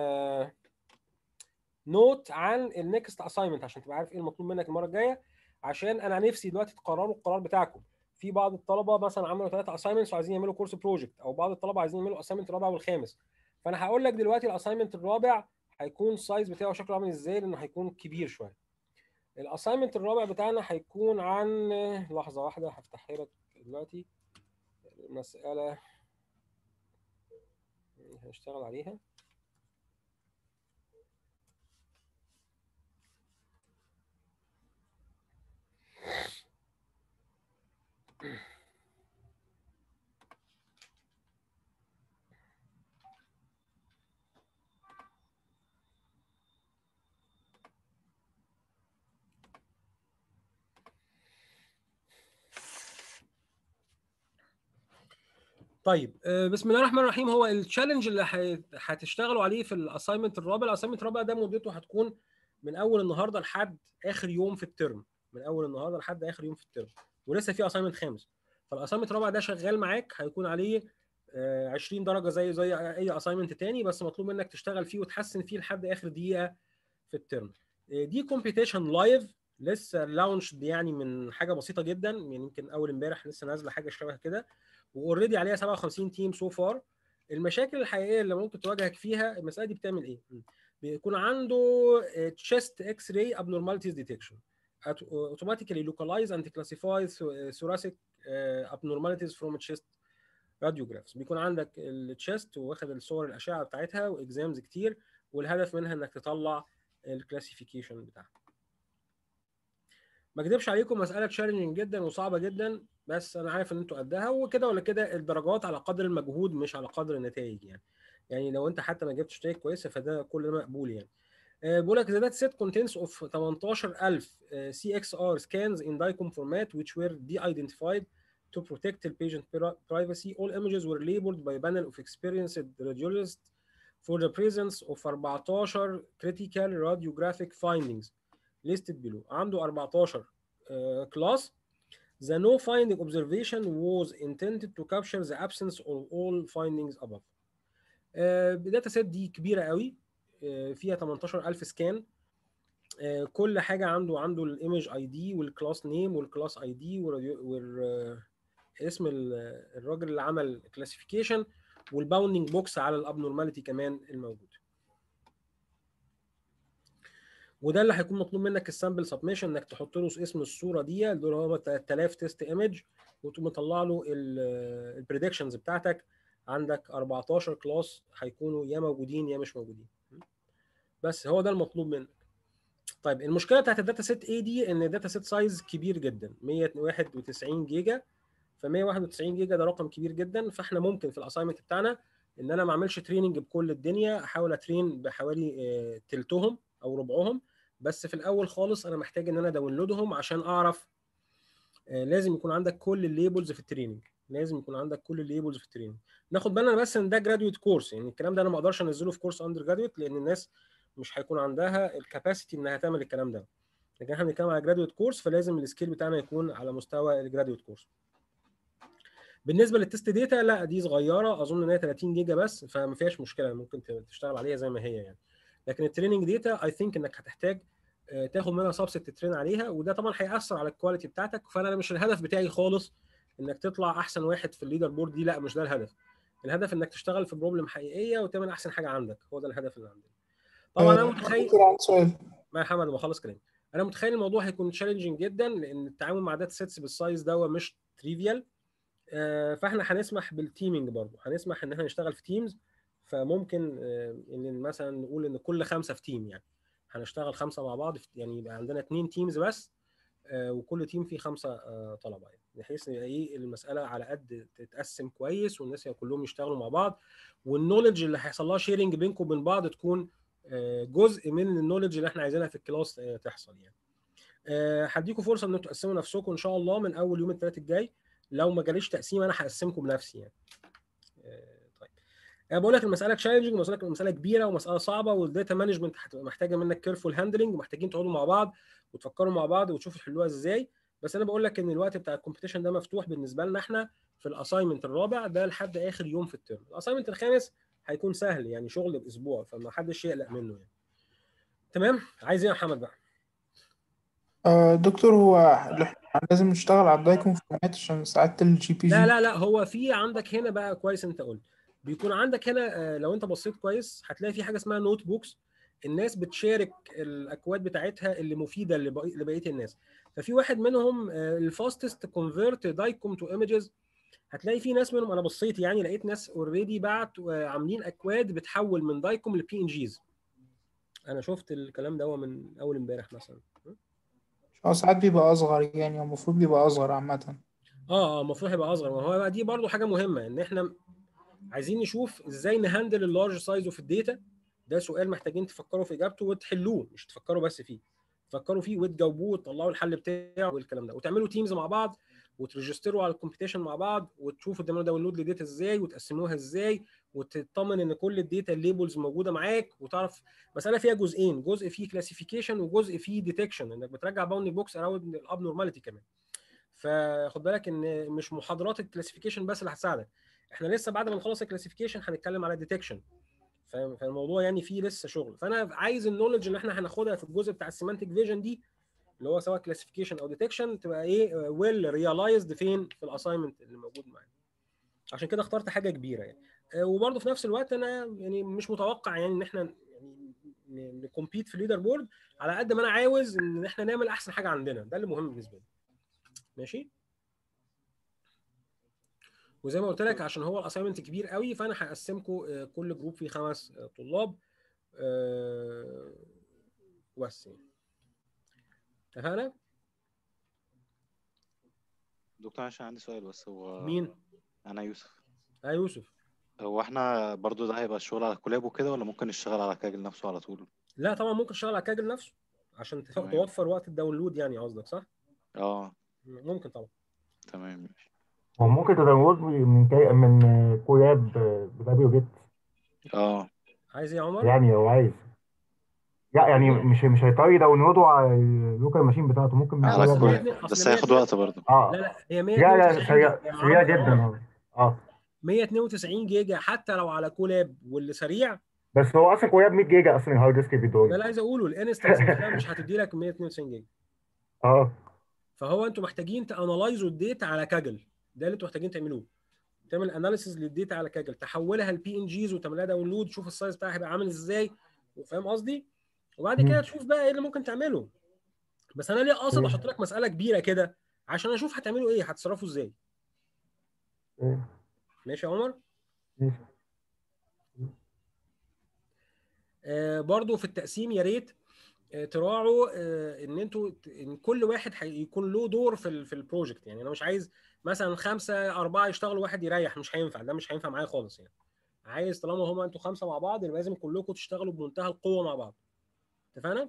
نوت عن النكست اساينمنت عشان تبقى عارف ايه المطلوب منك المره الجايه، عشان انا نفسي دلوقتي تقرروا القرار بتاعكم. في بعض الطلبه مثلا عملوا 3 اساينمنتس وعايزين يعملوا كورس بروجكت، او بعض الطلبه عايزين يعملوا اساينمنت الرابع والخامس. فانا هقول لك دلوقتي الاساينمنت الرابع هيكون السايز بتاعه شكله عامل ازاي، لانه هيكون كبير شويه. الاساينمنت الرابع بتاعنا هيكون عن، لحظه واحده هفتحها لك دلوقتي المساله هنشتغل عليها. طيب بسم الله الرحمن الرحيم. هو التشالنج اللي هتشتغلوا عليه في الاساينمنت الرابع، الاساينمنت الرابع ده مدته هتكون من اول النهارده لحد اخر يوم في الترم، من اول النهارده لحد اخر يوم في الترم، ولسه في اساينمنت خامس. فالاساينمنت الرابع ده شغال معاك، هيكون عليه 20 درجه زي اي اساينمنت تاني، بس مطلوب منك تشتغل فيه وتحسن فيه لحد اخر دقيقه في الترم. دي كومبيتيشن لايف لسه لانش يعني من حاجه بسيطه جدا، يعني يمكن اول امبارح لسه نازله حاجه شبه كده، واوريدي عليها 57 تيم سو فار. المشاكل الحقيقيه اللي ممكن تواجهك فيها المساله دي بتعمل ايه؟ بيكون عنده chest X-ray abnormalities detection automatically localize and classify thoracic abnormalities from chest radiographs. بيكون عندك التشست واخد الصور الاشعه بتاعتها واكزامز كتير، والهدف منها انك تطلع الكلاسيفيكيشن بتاعها. ما اكذبش عليكم، مساله تشالنجنج جدا وصعبه جدا، بس انا عارف ان انتوا قدها، وكده ولا كده الدرجات على قدر المجهود مش على قدر النتائج يعني لو انت حتى ما جبتش نتائج كويسه فده كل ده مقبول يعني. بقول لك the data set contains of 18000 CXR scans in DICOM format which were de-identified to protect the patient privacy. All images were labeled by a panel of experienced radiologists for the presence of 14 critical radiographic findings listed below. عنده 14 class. The no finding observation was intended to capture the absence of all findings above. الداتا سيت دي كبيره قوي، فيها 18000 سكان. كل حاجه عنده الايمج اي دي والكلاس نيم والكلاس اي دي واسم الراجل اللي عمل كلاسيفيكيشن والباوندنج بوكس على الابنورماليتي كمان الموجود. وده اللي هيكون مطلوب منك السامبل سبمشن، انك تحط له اسم الصوره دي اللي هو 3000 تيست ايمج، وتقوم مطلع له البريدكشنز بتاعتك. عندك 14 كلاس هيكونوا يا موجودين يا مش موجودين، بس هو ده المطلوب منك. طيب المشكله بتاعت الداتا سيت ايه دي؟ ان الداتا سيت سايز كبير جدا، 191 جيجا. ف 191 جيجا ده رقم كبير جدا، فاحنا ممكن في الاساينمنت بتاعنا ان انا ما اعملش تريننج بكل الدنيا، احاول اترين بحوالي تلتهم او ربعهم. بس في الاول خالص انا محتاج ان انا داونلودهم عشان اعرف. لازم يكون عندك كل الليبلز في التريننج، لازم يكون عندك كل الليبلز في التريننج. ناخد بالنا بس ان ده جراديويت كورس، يعني الكلام ده انا ما اقدرش انزله في كورس اندر جراديويت، لان الناس مش هيكون عندها الكاباسيتي انها تعمل الكلام ده. لكن احنا بنتكلم على جراديويت كورس، فلازم السكيل بتاعنا يكون على مستوى الجراديويت كورس. بالنسبه للتست داتا، لا دي صغيره، اظن ان هي 30 جيجا بس، فما فيهاش مشكله، ممكن تشتغل عليها زي ما هي يعني. لكن التريننج داتا اي ثينك انك هتحتاج تاخد منها سبست تترين عليها، وده طبعا هياثر على الكواليتي بتاعتك. فانا مش الهدف بتاعي خالص انك تطلع احسن واحد في الليدر بورد دي، لا مش ده الهدف. الهدف انك تشتغل في بروبلم حقيقيه وتعمل احسن حاجه عندك، هو ده الهدف اللي عندنا. طبعا انا متخيل دكتور عندي سؤال. ما محمد ما خلص كلامي. انا متخيل الموضوع هيكون تشالنجينج جدا، لان التعامل مع داتا سيتس بالسايز ده مش تريفيال. فاحنا هنسمح بالتيمينج برضه، هنسمح ان احنا نشتغل في تيمز. فممكن ان مثلا نقول ان كل 5 في تيم، يعني هنشتغل 5 مع بعض، يعني يبقى عندنا 2 تيمز بس، وكل تيم فيه 5 طلبه، يعني بحيث ان ايه المساله على قد تتقسم كويس والناس كلهم يشتغلوا مع بعض، والنولج اللي هيحصل لها شيرنج بينكم وبين بعض تكون جزء من النولج اللي احنا عايزينها في الكلاس تحصل يعني. هديكم فرصه انكم تقسموا نفسكم ان شاء الله من اول يوم الثلاث الجاي. لو ما جاليش تقسيم انا هقسمكم بنفسي يعني. طيب انا بقول لك المساله تشالنجنج، المساله كبيره ومساله صعبه، والداتا مانجمنت هتبقى محتاجه منك كيرفول هاندلنج، ومحتاجين تقعدوا مع بعض وتفكروا مع بعض وتشوفوا تحلوها ازاي. بس انا بقول لك ان الوقت بتاع الكومبيتيشن ده مفتوح بالنسبه لنا احنا في الاساينمنت الرابع ده لحد اخر يوم في الترم. الاساينمنت الخامس هيكون سهل، يعني شغل باسبوع، فما حدش يقلق منه يعني. تمام، عايز ايه يا محمد بقى؟ دكتور، هو احنا لازم نشتغل على الدايكون فورمات عشان ساعات الجي بي لا جي. لا لا، هو في عندك هنا بقى كويس انت قلت، بيكون عندك هنا لو انت بصيت كويس هتلاقي في حاجه اسمها نوت بوكس. الناس بتشارك الاكواد بتاعتها اللي مفيده لبقيه الناس. ففي واحد منهم الفاستست كونفيرت دايكوم تو ايمجز. هتلاقي في ناس منهم، انا بصيت يعني لقيت ناس اوريدي بعتوا عاملين اكواد بتحول من دايكوم لبي ان جيز. انا شفت الكلام ده من اول امبارح مثلا. هو ساعات بيبقى اصغر، يعني هو المفروض بيبقى اصغر عامة. المفروض هيبقى اصغر. ما هو بقى دي برضو حاجه مهمه، ان احنا عايزين نشوف ازاي نهندل اللارج سايز اوف الداتا. ده سؤال محتاجين تفكروا في اجابته وتحلوه، مش تفكروا بس فيه، تفكروا فيه وتجاوبوه وتطلعوا الحل بتاعه والكلام ده، وتعملوا تيمز مع بعض وتريجستروا على الكومبيتيشن مع بعض، وتشوفوا تعملوا داونلود للداتا ازاي وتقسموها ازاي، وتطمن ان كل الداتا الليبلز موجوده معاك، وتعرف مساله فيها جزئين، جزء فيه كلاسيفيكيشن وجزء فيه ديتكشن، انك بترجع باوندنج بوكس اراوند الاب نورماليتي كمان. فخد بالك ان مش محاضرات الكلاسيفيكيشن بس اللي هتساعدك، احنا لسه بعد ما نخلص الكلاسيفيكيشن هنتكلم على الديتكشن. فالموضوع يعني فيه لسه شغل. فانا عايز النولج اللي احنا هناخدها في الجزء بتاع السيمانتك فيجن دي، اللي هو سواء كلاسيفيكيشن او ديتكشن، تبقى ايه ويل ريلايزد فين في الاساينمنت اللي موجود معانا. عشان كده اخترت حاجه كبيره يعني. وبرضه في نفس الوقت انا يعني مش متوقع يعني ان احنا يعني نكمبيت في الليدر بورد على قد ما انا عاوز ان احنا نعمل احسن حاجه عندنا، ده اللي مهم بالنسبه لي. ماشي. وزي ما قلت لك عشان هو الاساينمنت كبير قوي، فانا هقسمكم كل جروب فيه 5 طلاب بس يعني. اتفقنا؟ دكتور عشان عندي سؤال بس. هو مين؟ انا يوسف. يوسف. هو احنا برضو ده هيبقى الشغل على كولاب وكده، ولا ممكن نشتغل على كاجل نفسه على طول؟ لا طبعا ممكن تشتغل على كاجل نفسه عشان تمام. توفر وقت الداونلود، يعني قصدك صح؟ اه ممكن طبعا. تمام ماشي. هو ممكن تداونلود من كولاب بدبليو جيت. اه عايز ايه يا عمر؟ يعني لو عايز، لا يعني مش هيضطر يداونلوده على اللوكال ماشين بتاعته، ممكن من لا على بس كولاب. 102 اصل بس هياخد 102 وقت برضو. لا لا هي لا 192 سريع يا سريع عمر جدا. اه 192 جيجا حتى لو على كولاب واللي سريع. بس هو اصلا كولاب 100 جيجا اصلا الهارد ديسك ده بيدوله. اللي عايز اقوله، الانستنس نفسها مش هتدي لك 192 جيجا. اه فهو انتوا محتاجين تانلايزوا الداتا على كاجل، ده اللي انتوا محتاجين تعملوه. تعمل اناليسيز للداتا على كاجل، تحولها لبي ان جيز وتعملها داونلود، تشوف السايز بتاعها هيبقى عامل ازاي، وفاهم قصدي؟ وبعد كده تشوف بقى ايه اللي ممكن تعمله. بس انا ليه قاصد احط لك مساله كبيره كده؟ عشان اشوف هتعملوا ايه، هتتصرفوا ازاي. ماشي يا عمر؟ برضو في التقسيم يا ريت تراعوا ان انتوا ان كل واحد هيكون له دور في البروجكت. يعني انا مش عايز مثلا 5 4 يشتغلوا واحد يريح، مش هينفع، ده مش هينفع معايا خالص يعني. عايز طالما هما انتوا 5 مع بعض يبقى لازم كلكم تشتغلوا بمنتهى القوه مع بعض. اتفقنا؟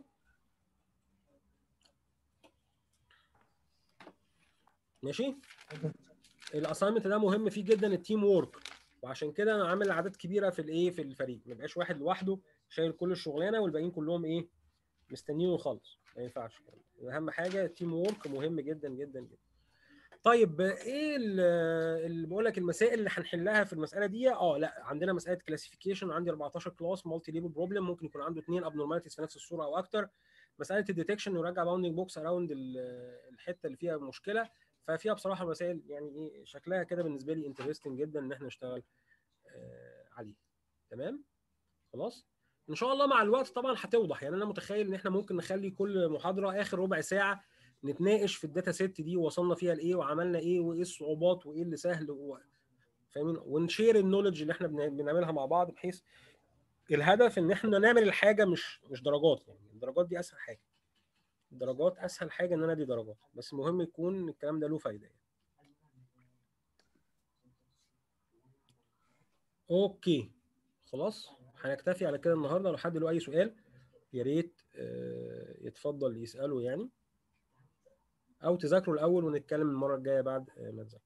ماشي. الاساينمنت ده مهم فيه جدا التيم وورك، وعشان كده انا عامل اعداد كبيره في الايه في الفريق، ما يبقاش واحد لوحده شايل كل الشغلانه والباقيين كلهم ايه مستنيين وخلص، ما ينفعش. اهم حاجه التيم وورك مهم جدا جدا جدا. طيب ايه اللي بقول لك المسائل اللي هنحلها في المساله دي؟ لا عندنا مساله كلاسيفيكيشن، عندي 14 كلاس مالتي ليبل بروبلم، ممكن يكون عنده 2 ابنورماليتيز في نفس الصوره او اكتر. مساله الديتكشن يرجع باوندنج بوكس اراوند الحته اللي فيها مشكله. ففيها بصراحه مسائل يعني ايه شكلها كده بالنسبه لي انترستنج جدا ان احنا نشتغل عليها. تمام؟ خلاص. ان شاء الله مع الوقت طبعا هتوضح. يعني انا متخيل ان احنا ممكن نخلي كل محاضره اخر ربع ساعه نتناقش في الداتا سيت دي ووصلنا فيها لايه وعملنا ايه وايه الصعوبات وايه اللي سهل فاهمين، ونشير النولج اللي احنا بنعملها مع بعض، بحيث الهدف ان احنا نعمل الحاجه مش درجات. يعني الدرجات دي اسهل حاجه، الدرجات اسهل حاجه ان انا ادي درجات، بس المهم يكون الكلام ده له فايده يعني. اوكي خلاص هنكتفي على كده النهارده. لو حد له اي سؤال يا ريت يتفضل يساله يعني، او تذاكروا الاول ونتكلم المره الجايه بعد ما تذاكروا.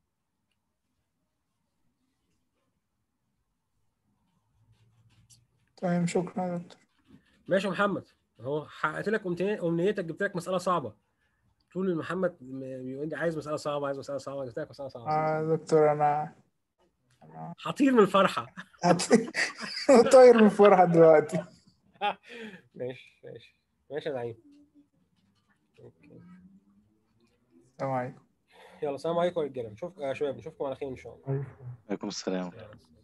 تمام، شكرا يا دكتور. ماشي يا محمد، اهو حققت لك امنيتك، جبت لك مساله صعبه. طول محمد بيقول لي عايز مساله صعبه، عايز مساله صعبه، جبت لك مساله صعبه. دكتور أنا هطير من الفرحه. طاير من الفرحة دلوقتي. ماشي ماشي ماشي يا نعيم. اوكي السلام عليكم. يلا سلام عليكم يا رجاله، نشوف يا شباب، نشوفكم على خير ان شاء الله. عليكم السلام. يلا.